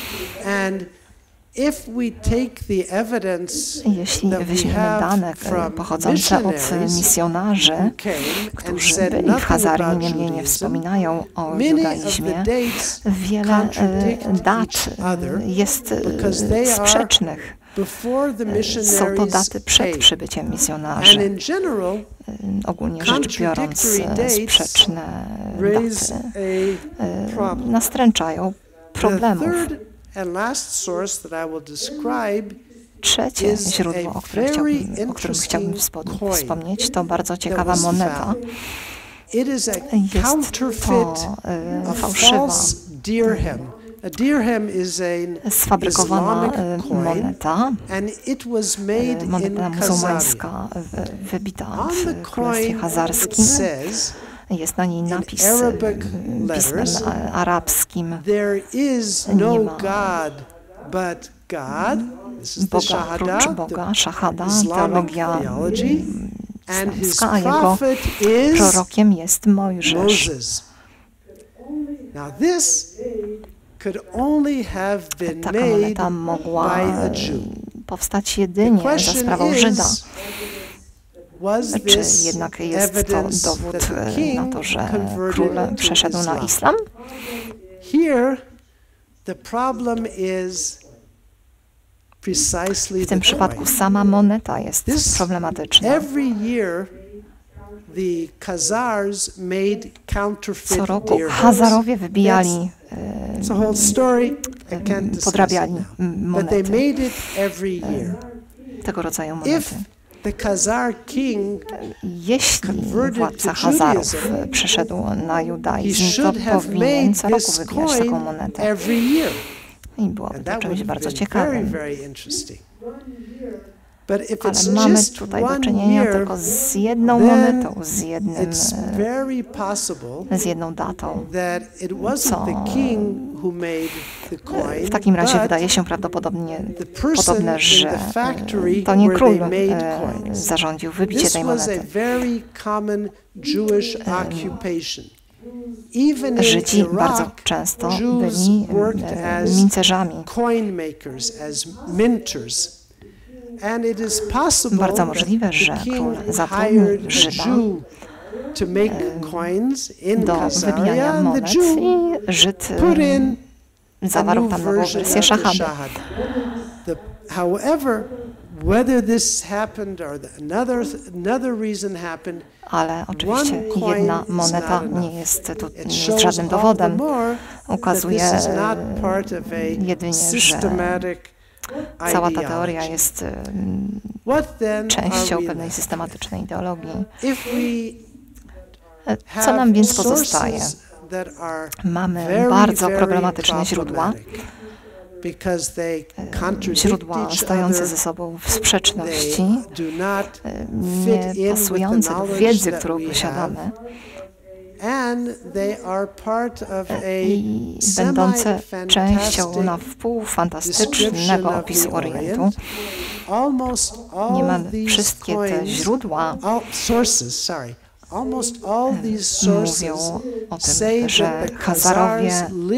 Jeśli weźmiemy dane pochodzące od misjonarzy, którzy byli w Chazarii, niemniej nie wspominają o judaizmie, wiele dat jest sprzecznych. Są to daty przed przybyciem misjonarzy. Ogólnie rzecz biorąc, sprzeczne daty nastręczają problemów. Trzecie źródło, o którym chciałbym, o którym chciałbym wspomnieć, to bardzo ciekawa moneta. Jest to e, fałszywa, sfabrykowana moneta, moneta muzułmańska wybita w Królestwie Chazarskim. Jest na niej napis pismem arabskim. Nie ma Boga prócz Boga, szachada, teologia islamska, a jego prorokiem jest Mojżesz. Taka moneta mogła powstać jedynie za sprawą Żyda. Czy jednak jest to dowód na to, że król przeszedł na islam? W tym przypadku sama moneta jest problematyczna. Co roku Chazarowie wybijali, podrabiali monety, tego rodzaju monety. Jeśli władca Chazarów przeszedł na judaizm, to powinien co roku wybijać taką monetę. I byłoby to czymś bardzo ciekawym. Ale mamy tutaj do czynienia tylko z jedną monetą, z, jednym, z jedną datą, co w takim razie wydaje się prawdopodobnie podobne, że to nie król zarządził wybicie tej monety. Żydzi bardzo często byli mincerzami. Bardzo możliwe, że król zatrudnił Żyda do wybijania monet i Żyd zawarł tam nową wersję szachady. Whether this happened or another another reason happened, ale oczywiście jedna moneta nie jest, tu, nie jest żadnym dowodem. Ukazuje jedynie, że cała ta teoria jest częścią pewnej systematycznej ideologii. Co nam więc pozostaje? Mamy bardzo problematyczne źródła, źródła stojące ze sobą w sprzeczności, nie pasujące do wiedzy, którą posiadamy, i będące częścią na wpół fantastycznego opisu Orientu. Niemal wszystkie te źródła mówią o tym, że Hazarowie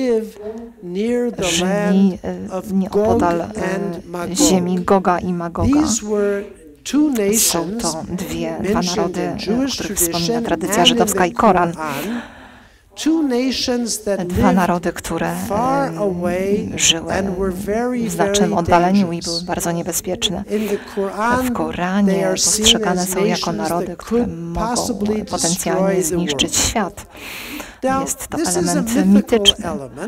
żyli nieopodal ziemi Goga i Magoga. Są to dwie, dwa narody, o których wspomina tradycja żydowska i Koran. Dwa narody, które żyły w znacznym oddaleniu i były bardzo niebezpieczne. W Koranie postrzegane są jako narody, które mogą potencjalnie zniszczyć świat. Jest to element mityczny.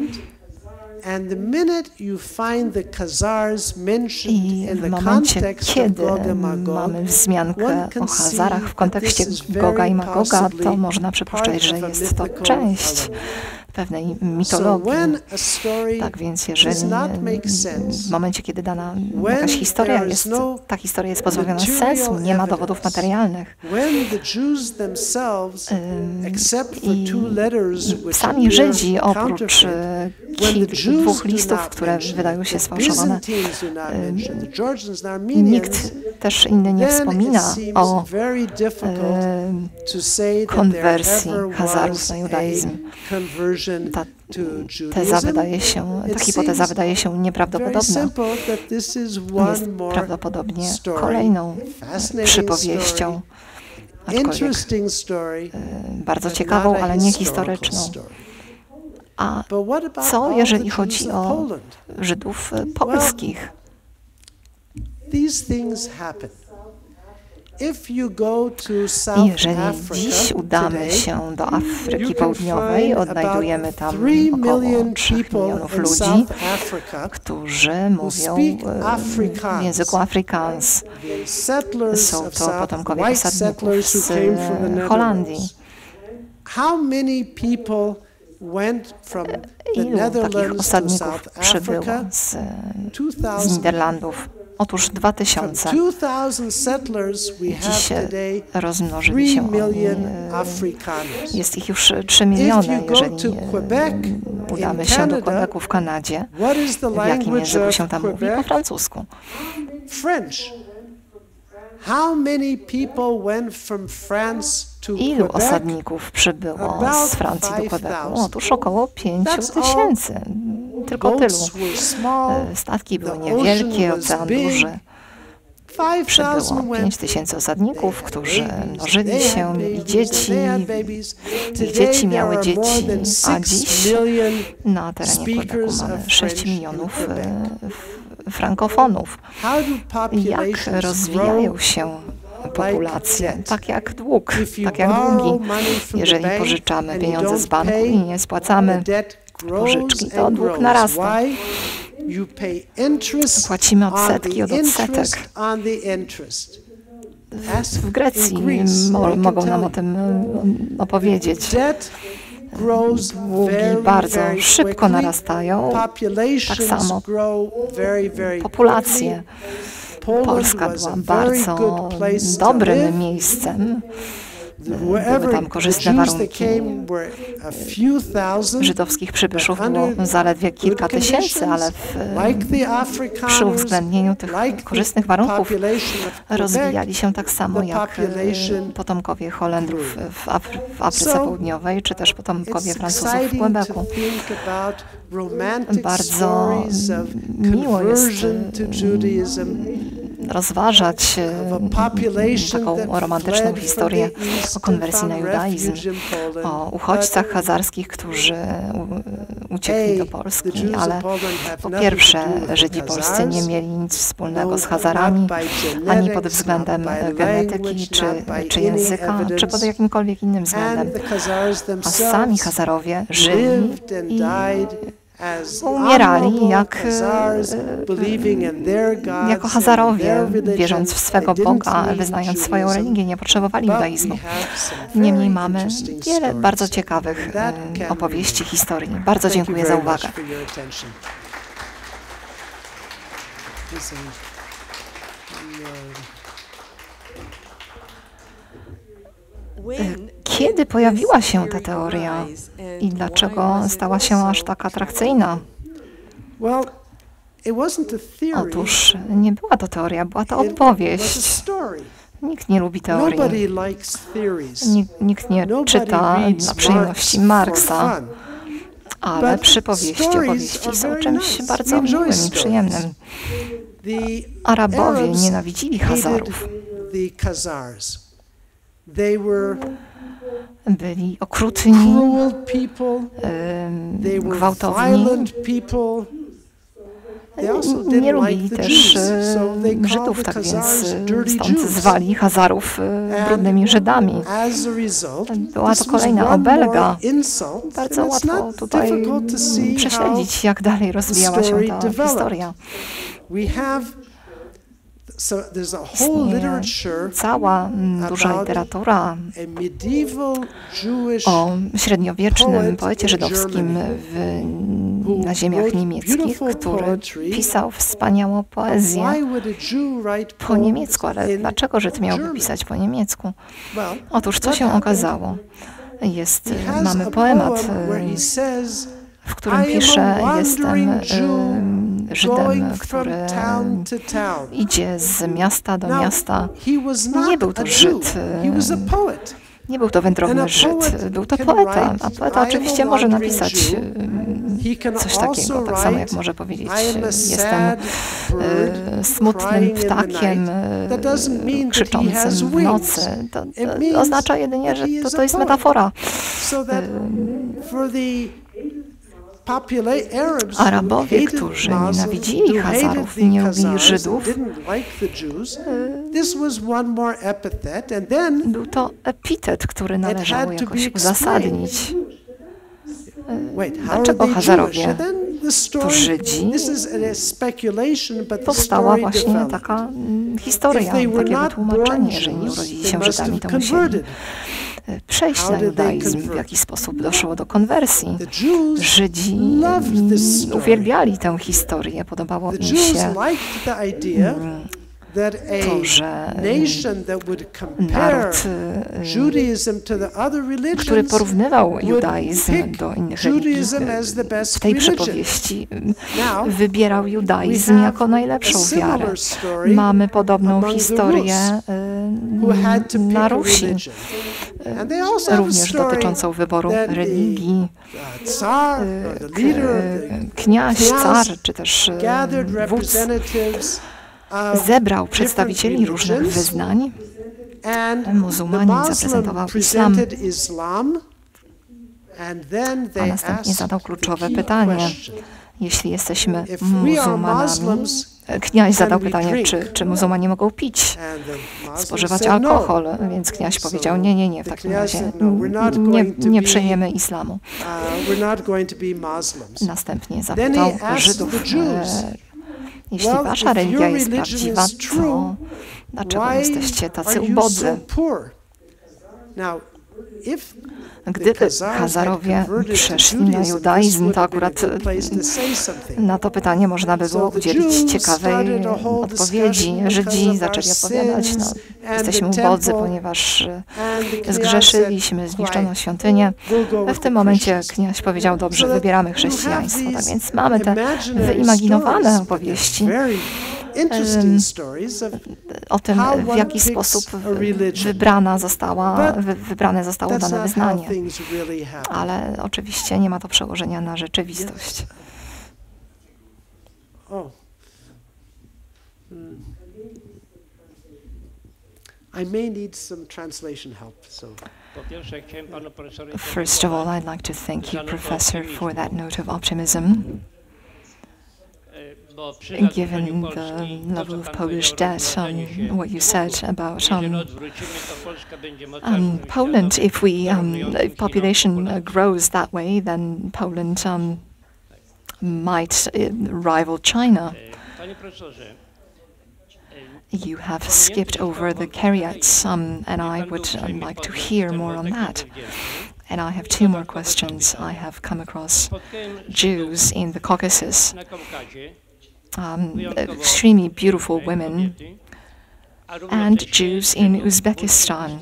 I w momencie, kiedy mamy wzmiankę o Hazarach w kontekście Goga i Magoga, to można przypuszczać, że jest to część pewnej mitologii. Tak więc jeżeli w momencie, kiedy dana jakaś historia jest, ta historia jest pozbawiona sensu, nie ma dowodów materialnych. I sami Żydzi, oprócz kilku, dwóch listów, które wydają się sfałszowane, nikt też inny nie wspomina o konwersji Hazarów na judaizm. Ta teza wydaje się, ta hipoteza wydaje się nieprawdopodobna. Jest prawdopodobnie kolejną przypowieścią, aczkolwiek bardzo ciekawą, ale nie historyczną. A co, jeżeli chodzi o Żydów polskich? Jeżeli dziś udamy się do Afryki Południowej, odnajdujemy tam około trzech milionów ludzi, którzy mówią w języku Afrikaans. Są to potomkowie osadników z Holandii. Ilu takich osadników przybyło z, z Niderlandów? Otóż dwa tysiące. Dziś rozmnożyli się oni. Jest ich już trzy miliony, jeżeli udamy się do Quebecu w Kanadzie. W jakim języku się tam mówi? Po francusku. Ilu osadników przybyło z Francji do Quebecu? Otóż około pięciu tysięcy. Tylko tylu. Statki były niewielkie, ocean duży. Przybyło pięć tysięcy osadników, którzy mnożyli się, mieli dzieci, ich dzieci miały dzieci, a dziś na terenie Quebecu mamy sześć milionów frankofonów. Jak rozwijają się populacje, tak jak dług, tak jak długi. Jeżeli pożyczamy pieniądze z banku i nie spłacamy pożyczki, to dług narasta. Płacimy odsetki od odsetek. W Grecji mo mogą nam o tym opowiedzieć. Długi bardzo szybko narastają, tak samo populacje. Polska była bardzo dobrym miejscem. Były tam korzystne warunki. Żydowskich przybyszów było zaledwie kilka tysięcy, ale w, przy uwzględnieniu tych korzystnych warunków rozwijali się tak samo jak potomkowie Holendrów w, Afry w Afryce Południowej, czy też potomkowie Francuzów w Quebecu. Bardzo miło jest rozważać taką romantyczną historię o konwersji na judaizm, o uchodźcach hazarskich, którzy uciekli do Polski, ale po pierwsze Żydzi polscy nie mieli nic wspólnego z Hazarami, ani pod względem genetyki, czy, czy języka, czy pod jakimkolwiek innym względem. A sami Hazarowie żyli i umierali jak, jako Hazarowie, wierząc w swego Boga, wyznając swoją religię, nie potrzebowali judaizmu. Niemniej mamy wiele bardzo ciekawych opowieści, historii. Bardzo dziękuję za uwagę. Kiedy pojawiła się ta teoria i dlaczego stała się aż tak atrakcyjna? Otóż nie była to teoria, była to opowieść. Nikt nie lubi teorii. Nikt, nikt nie czyta dla przyjemności Marksa, ale przypowieści, opowieści są czymś bardzo miłym i przyjemnym. Arabowie nienawidzili Hazarów. Byli okrutni, gwałtowni. Nie lubili też Żydów, tak więc stąd zwali Hazarów brudnymi Żydami. Była to kolejna obelga. Bardzo łatwo tutaj prześledzić, jak dalej rozwijała się ta historia. Istnieje cała duża literatura o średniowiecznym poecie żydowskim w, na ziemiach niemieckich, który pisał wspaniałą poezję po niemiecku. Ale dlaczego Żyd miałby pisać po niemiecku? Otóż co się okazało? Jest, mamy poemat, w którym pisze: jestem Żydem, który idzie z miasta do miasta. Nie był to Żyd, nie był to wędrowny Żyd, był to poeta. A poeta oczywiście może napisać coś takiego, tak samo jak może powiedzieć: jestem smutnym ptakiem krzyczącym w nocy. To, to oznacza jedynie, że to, to jest metafora. Arabowie, którzy nienawidzili Hazarów i nie lubili Żydów, był to epitet, który należało jakoś uzasadnić. Dlaczego Hazarowie to Żydzi? Powstała właśnie taka historia, takie wytłumaczenie, że nie urodzili się Żydami, to musieli przejść na judaizm, w jaki sposób doszło do konwersji. Żydzi uwielbiali tę historię, podobało im się to, że naród, który porównywał judaizm do innych religii, w tej przypowieści wybierał judaizm jako najlepszą wiarę. Mamy podobną historię na Rusi, również dotyczącą wyboru religii. Kniaź, car, czy też wódz zebrał przedstawicieli różnych wyznań. Muzułmanin zaprezentował islam, a następnie zadał kluczowe pytanie: jeśli jesteśmy muzułmanami, kniaź zadał pytanie, czy, czy muzułmanie mogą pić, spożywać alkohol, więc kniaź powiedział: nie, nie, nie, w takim razie nie, nie przyjmiemy islamu. Następnie zapytał Żydów: jeśli wasza religia jest prawdziwa, to dlaczego jesteście tacy ubodzy? Gdyby Hazarowie przeszli na judaizm, to akurat na to pytanie można by było udzielić ciekawej odpowiedzi. Żydzi zaczęli odpowiadać: no, jesteśmy ubodzy, ponieważ zgrzeszyliśmy, zniszczono świątynię. W tym momencie kniaź powiedział: dobrze, wybieramy chrześcijaństwo. Tak więc mamy te wyimaginowane opowieści o tym, w jaki sposób wybrana została, wy, wybrane zostało dane wyznanie. Ale oczywiście nie ma to przełożenia na rzeczywistość. I may need some translation help. So. First of all, I'd like to thank you, Professor, for that note of optimism. Given the level of Polish debt, um, what you said about um, um, Poland, if we um, if population uh, grows that way, then Poland um, might uh, rival China. You have skipped over the Karaites, um, and I would um, like to hear more on that. And I have two more questions. I have come across Jews in the Caucasus, um, extremely beautiful women, and Jews in Uzbekistan.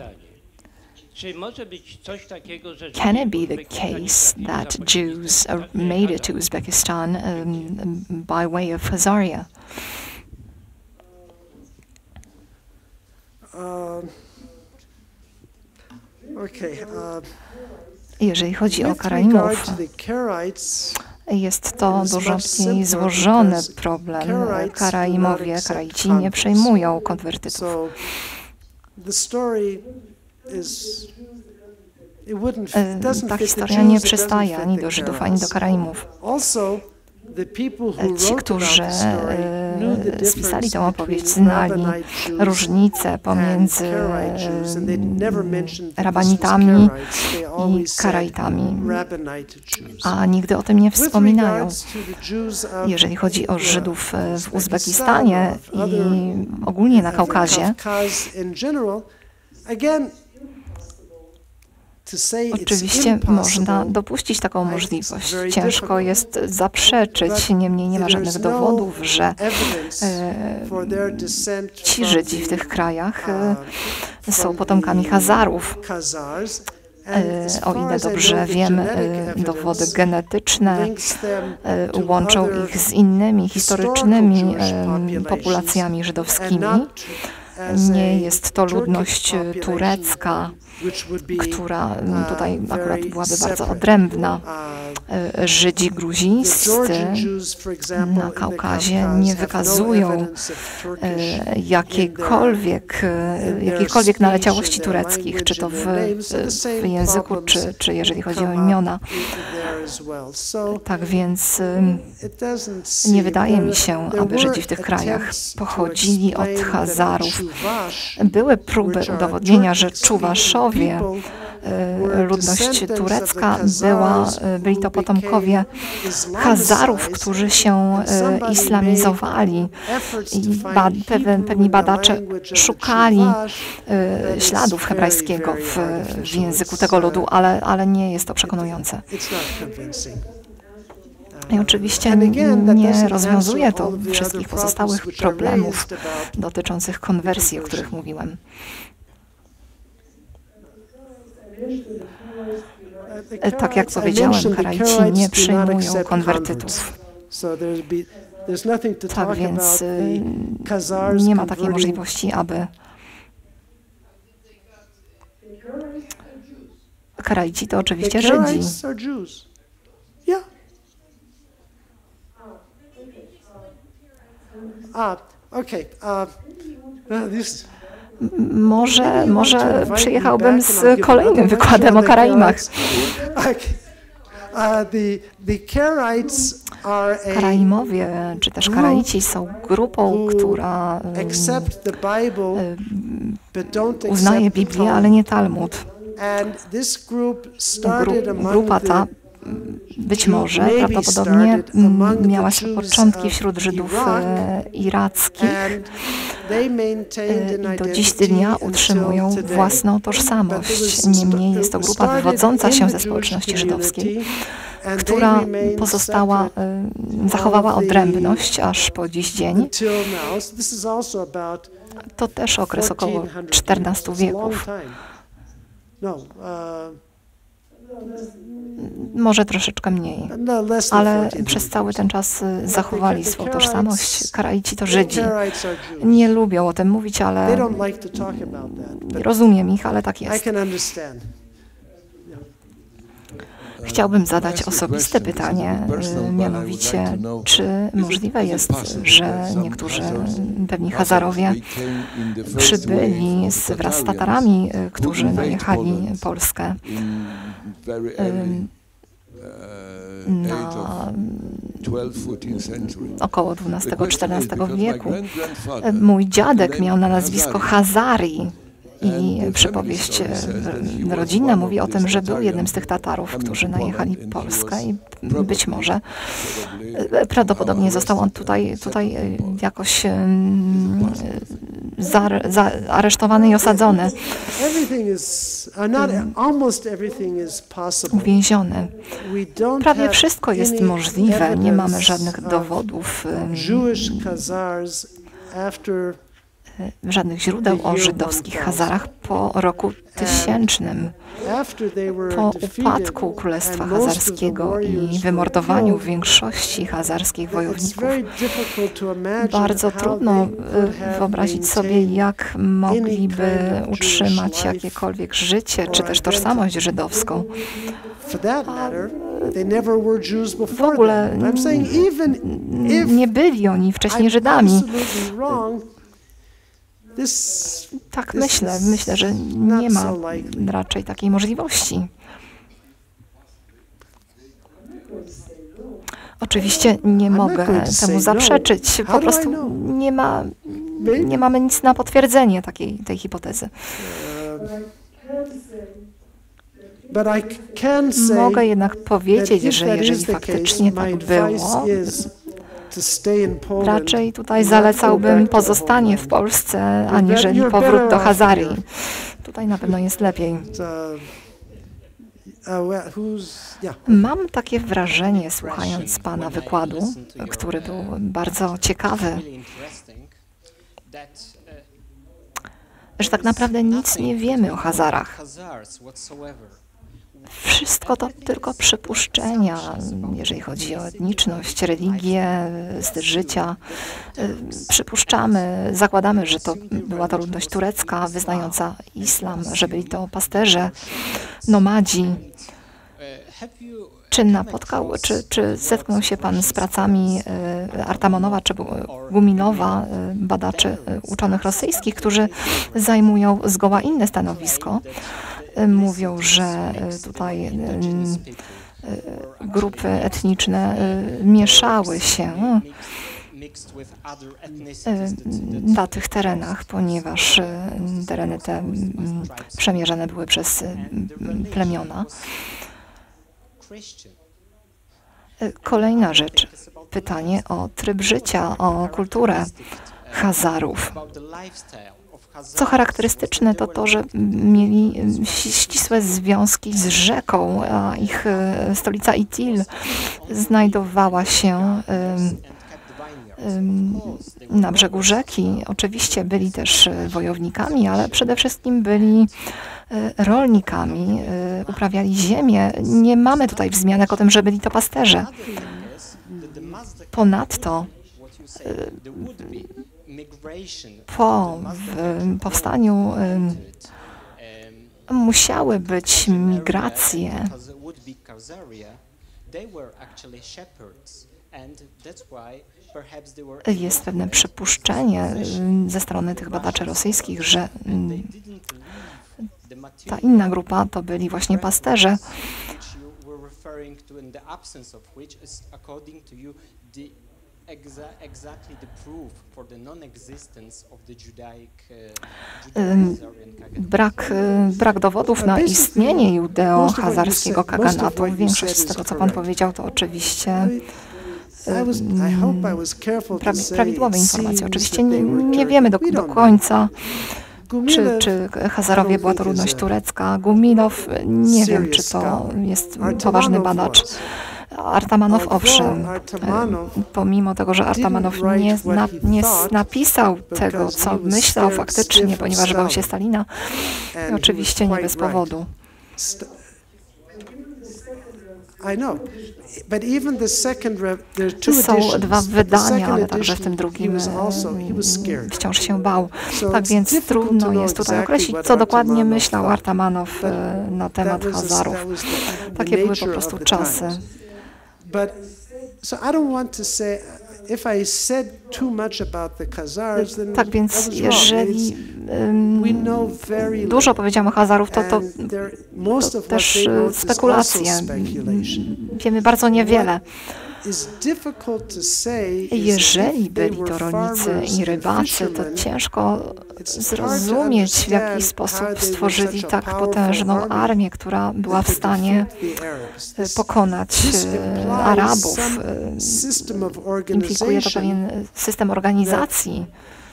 Can it be the case that Jews uh, made it to Uzbekistan um, by way of Khazaria? Uh, okay. Uh, Jeżeli chodzi o Karaimów, jest to dużo mniej złożony problem. Karaimowie, Karaici nie przejmują konwertytów. Ta historia nie przystaje ani do Żydów, ani do Karaimów. Ci, którzy e, spisali tę opowieść, znali różnicę pomiędzy e, rabanitami i karaitami, a nigdy o tym nie wspominają. Jeżeli chodzi o Żydów w Uzbekistanie i ogólnie na Kaukazie, oczywiście można dopuścić taką możliwość. Ciężko jest zaprzeczyć, niemniej nie ma żadnych dowodów, że e, ci Żydzi w tych krajach e, są potomkami Chazarów. E, o ile dobrze wiem, e, dowody genetyczne e, łączą ich z innymi historycznymi e, populacjami żydowskimi. Nie jest to ludność turecka, która tutaj akurat byłaby bardzo odrębna. Żydzi gruzińscy na Kaukazie nie wykazują jakiejkolwiek, jakiejkolwiek naleciałości tureckich, czy to w, w języku, czy, czy jeżeli chodzi o imiona. Tak więc nie wydaje mi się, aby Żydzi w tych krajach pochodzili od Chazarów. Były próby udowodnienia, że Czuwaszowie, ludność turecka, była, byli to potomkowie Chazarów, którzy się islamizowali. I ba, pewni badacze szukali śladów hebrajskiego w, w języku tego ludu, ale, ale nie jest to przekonujące. I oczywiście nie rozwiązuje to wszystkich pozostałych problemów dotyczących konwersji, o których mówiłem. Tak jak powiedziałem, Karaici nie przyjmują konwertytów. Tak więc nie ma takiej możliwości, aby Karaici to oczywiście Żydzi. Może, może przyjechałbym z kolejnym wykładem o Karaimach. Karaimowie, czy też Karaici są grupą, która uznaje Biblię, ale nie Talmud. Gru, grupa ta być może prawdopodobnie miała swoje początki wśród Żydów e, irackich i do dziś dnia utrzymują własną tożsamość. Niemniej jest to grupa wywodząca się ze społeczności żydowskiej, która pozostała, e, zachowała odrębność aż po dziś dzień. To też okres około czternastu wieków. Może troszeczkę mniej, ale przez cały ten czas zachowali swoją tożsamość. Karaici to Żydzi. Nie lubią o tym mówić, ale nie rozumiem ich, ale tak jest. Chciałbym zadać osobiste pytanie, mianowicie, czy możliwe jest, że niektórzy pewni Hazarowie przybyli z, wraz z Tatarami, którzy najechali Polskę na około dwunastego czternastego wieku. Mój dziadek miał na nazwisko Hazari. I przypowieść rodzinna mówi o tym, że był jednym z tych Tatarów, którzy najechali Polskę i być może prawdopodobnie został on tutaj, tutaj jakoś zaaresztowany i osadzony, uwięziony. Prawie wszystko jest możliwe, nie mamy żadnych dowodów, żadnych źródeł o żydowskich Hazarach po roku tysięcznym. Po upadku Królestwa Hazarskiego i wymordowaniu większości hazarskich wojowników, bardzo trudno wyobrazić sobie, jak mogliby utrzymać jakiekolwiek życie, czy też tożsamość żydowską. W ogóle nie byli oni wcześniej Żydami. Tak myślę, myślę, że nie ma raczej takiej możliwości. Oczywiście nie mogę temu zaprzeczyć, po prostu nie ma, nie mamy nic na potwierdzenie takiej, tej hipotezy. Mogę jednak powiedzieć, że jeżeli faktycznie tak było, raczej tutaj zalecałbym pozostanie w Polsce, aniżeli powrót do Hazarii. Tutaj na pewno jest lepiej. Mam takie wrażenie, słuchając Pana wykładu, który był bardzo ciekawy, że tak naprawdę nic nie wiemy o Hazarach. Wszystko to tylko przypuszczenia, jeżeli chodzi o etniczność, religię, styl życia. Przypuszczamy, zakładamy, że to była to ludność turecka, wyznająca islam, że byli to pasterze, nomadzi. Czy napotkał, czy, czy zetknął się Pan z pracami Artamonowa czy Guminowa, badaczy uczonych rosyjskich, którzy zajmują zgoła inne stanowisko? Mówią, że tutaj grupy etniczne mieszały się na tych terenach, ponieważ tereny te przemierzane były przez plemiona. Kolejna rzecz, pytanie o tryb życia, o kulturę Hazarów. Co charakterystyczne, to to, że mieli ścisłe związki z rzeką, a ich stolica Itil znajdowała się na brzegu rzeki. Oczywiście byli też wojownikami, ale przede wszystkim byli rolnikami, uprawiali ziemię. Nie mamy tutaj wzmianek o tym, że byli to pasterze. Ponadto po powstaniu musiały być migracje. Jest pewne przypuszczenie ze strony tych badaczy rosyjskich, że ta inna grupa to byli właśnie pasterze. Brak, brak dowodów na istnienie judeo-hazarskiego kaganatu. Większość z tego, co Pan powiedział, to oczywiście prawidłowe informacje. Oczywiście nie, nie wiemy do, do końca, czy, czy Hazarowie była to ludność turecka. Guminow, nie wiem, czy to jest poważny badacz. Artamanow, owszem, pomimo tego, że Artamanow nie, na, nie napisał tego, co myślał faktycznie, ponieważ bał się Stalina, oczywiście nie bez powodu. Są dwa wydania, ale także w tym drugim wciąż się bał. Tak więc trudno jest tutaj określić, co dokładnie myślał Artamanow na temat Hazarów. Takie były po prostu czasy. Tak więc jeżeli um, dużo powiedziałem o Hazarów, to, to, to też spekulacje. Wiemy bardzo niewiele. Jeżeli byli to rolnicy i rybacy, to ciężko zrozumieć, w jaki sposób stworzyli tak potężną armię, która była w stanie pokonać Arabów. Implikuje to pewien system organizacji.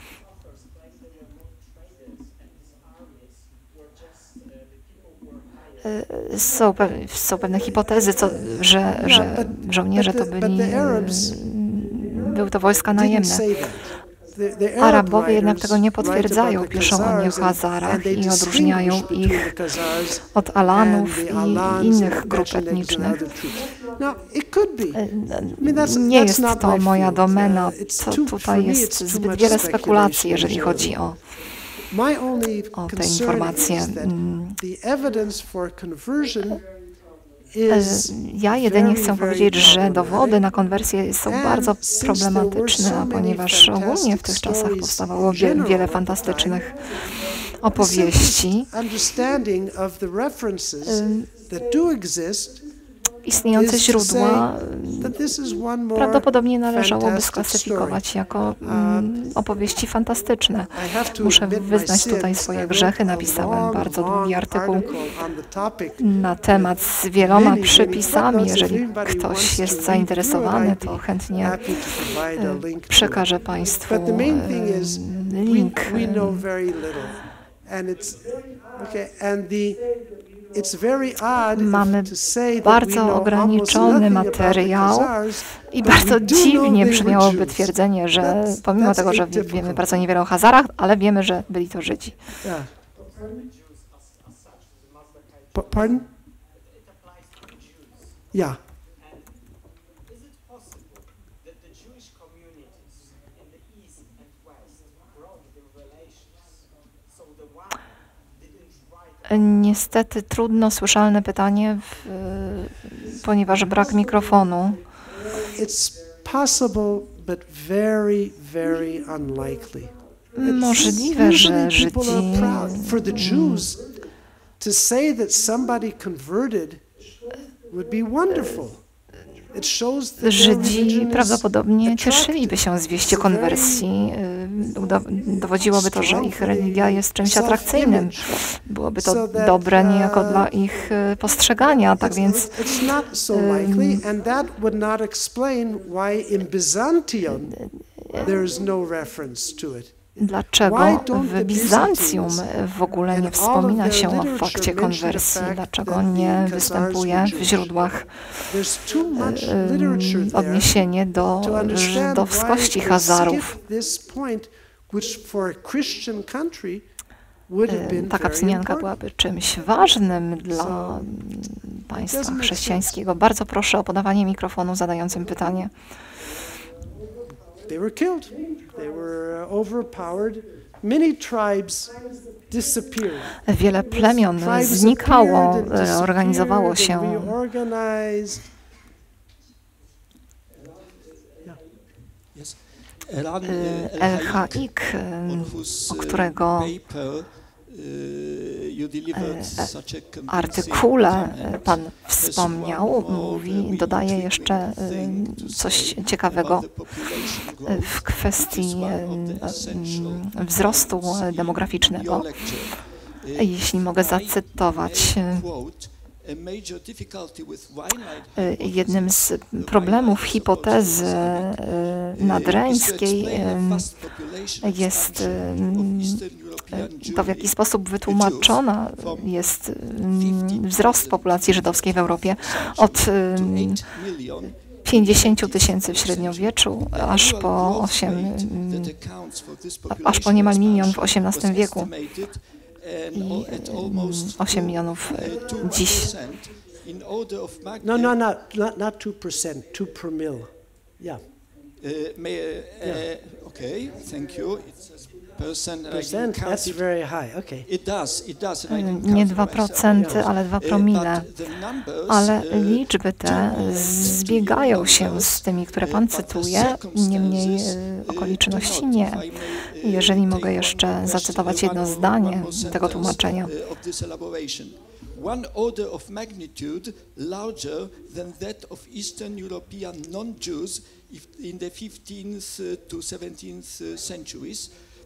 Są, pe są pewne hipotezy, co, że, że żołnierze to byli, były to wojska najemne. Arabowie jednak tego nie potwierdzają, piszą o nich o Hazarach i odróżniają ich od Alanów i innych grup etnicznych. Nie jest to moja domena, to tutaj jest zbyt wiele spekulacji, jeżeli chodzi o o te informacje. Ja jedynie chcę powiedzieć, że dowody na konwersję są bardzo problematyczne, ponieważ ogólnie w tych czasach powstawało wie, wiele fantastycznych opowieści. Istniejące źródła prawdopodobnie należałoby sklasyfikować jako mm, opowieści fantastyczne. Muszę wyznać tutaj swoje grzechy. Napisałem bardzo długi artykuł na temat z wieloma przypisami. Jeżeli ktoś jest zainteresowany, to chętnie przekażę Państwu link. Mamy bardzo ograniczony materiał i bardzo dziwnie brzmiałoby twierdzenie, że pomimo tego, że wiemy bardzo niewiele o Hazarach, ale wiemy, że byli to Żydzi. Pardon? Yeah. Niestety trudno słyszalne pytanie, w, ponieważ brak mikrofonu. Możliwe, że Żydzi Żydzi prawdopodobnie cieszyliby się z wieści o konwersji. Dowodziłoby to, że ich religia jest czymś atrakcyjnym. Byłoby to dobre niejako dla ich postrzegania, tak więc dlaczego w Bizancjum w ogóle nie wspomina się o fakcie konwersji? Dlaczego nie występuje w źródłach odniesienie do żydowskości Hazarów? Taka wzmianka byłaby czymś ważnym dla państwa chrześcijańskiego. Bardzo proszę o podawanie mikrofonu zadającym pytanie. They were killed. They were overpowered. Many tribes disappeared. Wiele plemion znikało, organizowało się. El Haik, o którego artykule Pan wspomniał, mówi, dodaje jeszcze coś ciekawego w kwestii wzrostu demograficznego. Jeśli mogę zacytować, jednym z problemów hipotezy nadreńskiej jest to, w jaki sposób wytłumaczona jest wzrost populacji żydowskiej w Europie od pięćdziesięciu tysięcy w średniowieczu aż po osiem, aż po niemal milion w osiemnastym wieku i osiem milionów dziś. No, no, no, not, not two percent, two per mil. Yeah. Uh, may, uh, Yeah. uh, okay, thank you. It's a percent. and I Percent, can count that's it. very high. Okay. It does, it does. and I can Nie count dwa it myself. procent, ale dwa Uh, promile. but the numbers, Ale uh, liczby te zbiegają się z tymi, które Pan cytuje, niemniej y, okoliczności nie. Jeżeli mogę jeszcze zacytować jedno zdanie tego tłumaczenia. One order of magnitude larger than that of Eastern European non-Jews in the fifteenth to seventeenth centuries.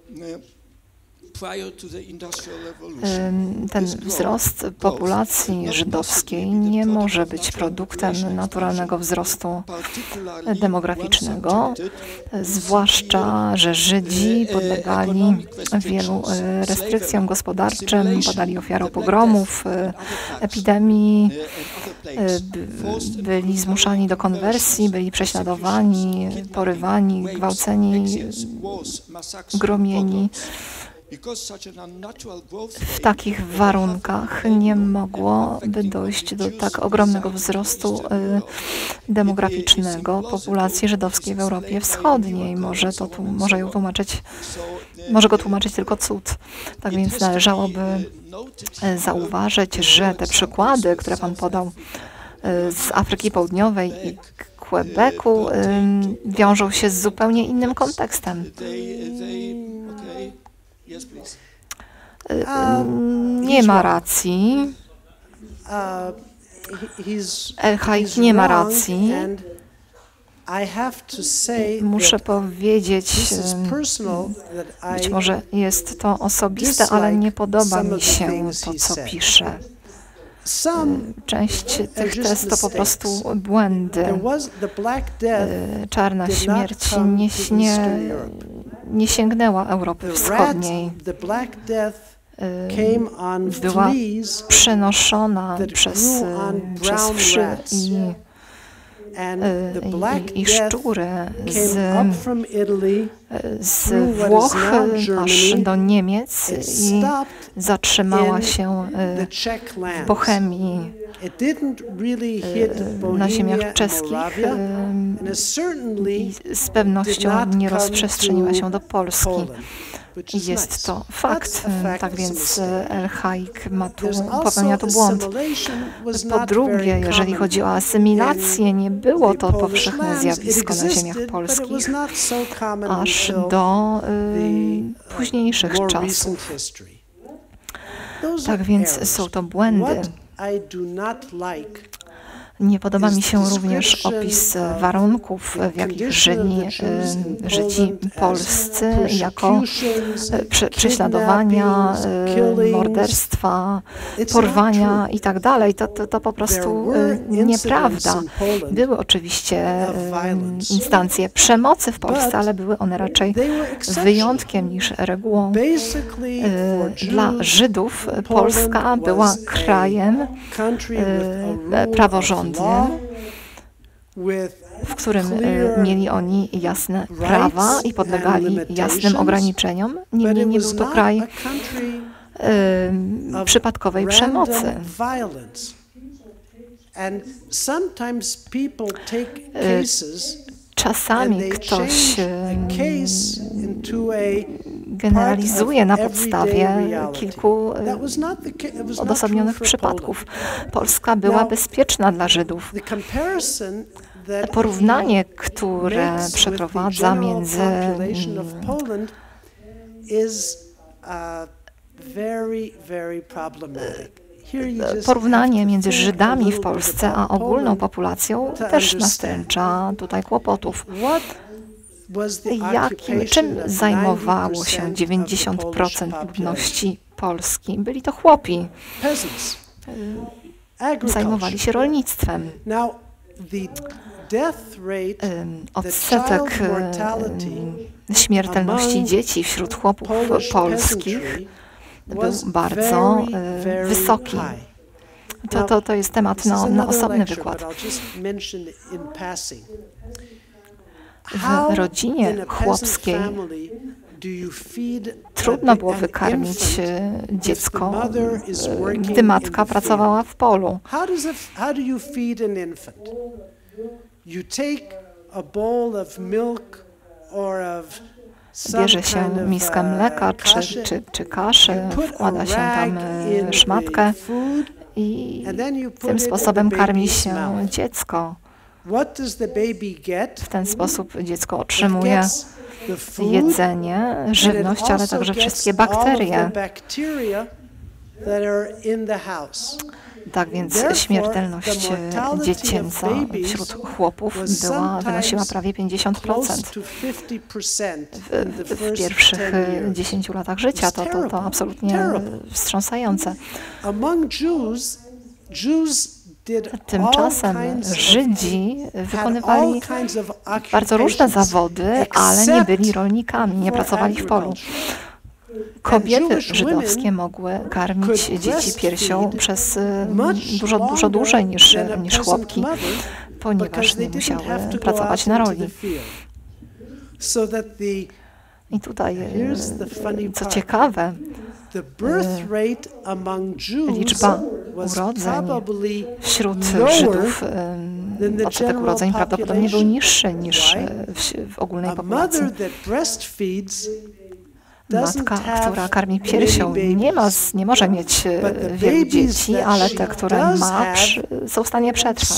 Ten wzrost populacji żydowskiej nie może być produktem naturalnego wzrostu demograficznego, zwłaszcza, że Żydzi podlegali wielu restrykcjom gospodarczym, padali ofiarą pogromów, epidemii, byli zmuszani do konwersji, byli prześladowani, porywani, gwałceni, gromieni. W takich warunkach nie mogłoby dojść do tak ogromnego wzrostu demograficznego populacji żydowskiej w Europie Wschodniej. Może, to tu, może ją tłumaczyć, może go tłumaczyć tylko cud. Tak więc należałoby zauważyć, że te przykłady, które Pan podał z Afryki Południowej i Quebecu, wiążą się z zupełnie innym kontekstem. Nie ma racji. El-Haik nie ma racji. Muszę powiedzieć, być może jest to osobiste, ale nie podoba mi się to, co pisze. Część tych test to po prostu błędy. Czarna śmierć nie, nie, nie sięgnęła Europy Wschodniej. Była przenoszona przez, przez wszy i, i, i szczury z, z Włoch aż do Niemiec i zatrzymała się w Bohemii, na ziemiach czeskich i z pewnością nie rozprzestrzeniła się do Polski. Jest to fakt, tak więc El-Haik ma tu, popełnia tu błąd. Po drugie, jeżeli chodzi o asymilację, nie było to powszechne zjawisko na ziemiach polskich aż do y, późniejszych czasów. Tak więc są to błędy. Nie podoba mi się również opis warunków, w jakich żyli Żydzi polscy, jako prześladowania, morderstwa, porwania itd. To, to, to po prostu nieprawda. Były oczywiście instancje przemocy w Polsce, ale były one raczej wyjątkiem niż regułą. Dla Żydów Polska była krajem praworządnym, w którym mieli oni jasne prawa i podlegali jasnym ograniczeniom. Niemniej nie był to kraj y, przypadkowej przemocy. Czasami ktoś generalizuje na podstawie kilku odosobnionych przypadków. Polska była bezpieczna dla Żydów. Porównanie, które przeprowadza między Porównanie między Żydami w Polsce a ogólną populacją też nastręcza tutaj kłopotów. Jakim, czym zajmowało się dziewięćdziesiąt procent ludności Polski? Byli to chłopi. Zajmowali się rolnictwem. Odsetek śmiertelności dzieci wśród chłopów polskich był bardzo y, wysoki. To, to, to jest temat na, na osobny wykład. W rodzinie chłopskiej Trudno było wykarmić dziecko, gdy matka pracowała w polu. Bierze się miskę mleka czy, czy, czy kaszę, wkłada się tam szmatkę i tym sposobem karmi się dziecko. W ten sposób dziecko otrzymuje jedzenie, żywność, ale także wszystkie bakterie. Tak więc śmiertelność dziecięca wśród chłopów była, wynosiła prawie pięćdziesiąt procent. W, w pierwszych dziesięciu latach życia to, to, to absolutnie wstrząsające. Tymczasem Żydzi wykonywali bardzo różne zawody, ale nie byli rolnikami, nie pracowali w polu. Kobiety żydowskie mogły karmić dzieci piersią przez dużo, dużo dłużej niż, niż chłopki, ponieważ nie musiały pracować na roli. I tutaj, co ciekawe, liczba urodzeń wśród Żydów, odsetek urodzeń prawdopodobnie był niższy niż w, w ogólnej populacji. Matka, która karmi piersią, nie, ma, nie może mieć wielu dzieci, ale te, które ma, są w stanie przetrwać.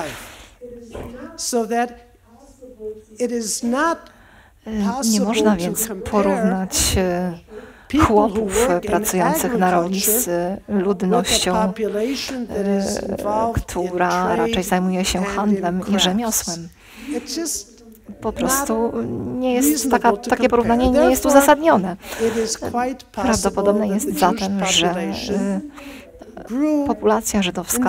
Nie można więc porównać chłopów pracujących na roli z ludnością, która raczej zajmuje się handlem i rzemiosłem. Po prostu nie jest taka, takie porównanie nie jest uzasadnione. Prawdopodobne jest zatem, że populacja żydowska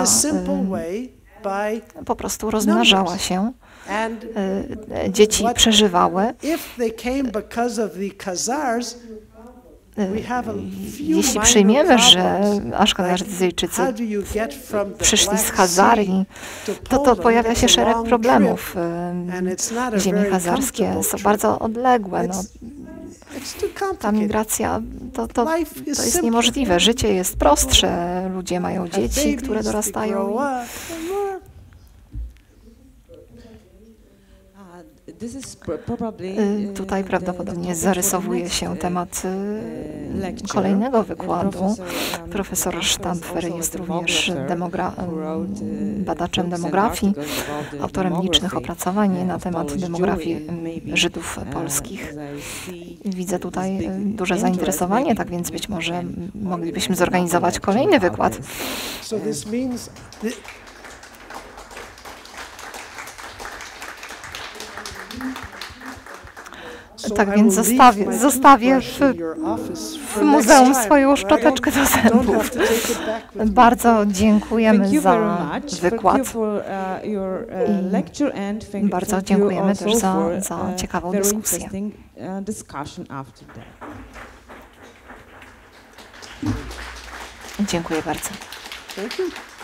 po prostu rozmnażała się, dzieci przeżywały. Jeśli przyjmiemy, że Aszkenazyjczycy przyszli z Chazarii, to, to pojawia się szereg problemów. Ziemie chazarskie są bardzo odległe. No, ta migracja to, to, to jest niemożliwe. Życie jest prostsze. Ludzie mają dzieci, które dorastają. Tutaj prawdopodobnie zarysowuje się temat kolejnego wykładu. Profesor Stampfer jest również demogra badaczem demografii, autorem licznych opracowań na temat demografii Żydów polskich. Widzę tutaj duże zainteresowanie, tak więc być może moglibyśmy zorganizować kolejny wykład. Tak więc zostawię, zostawię w, w muzeum swoją szczoteczkę do zębów. Bardzo dziękujemy za wykład i bardzo dziękujemy też za, za ciekawą dyskusję. Dziękuję bardzo.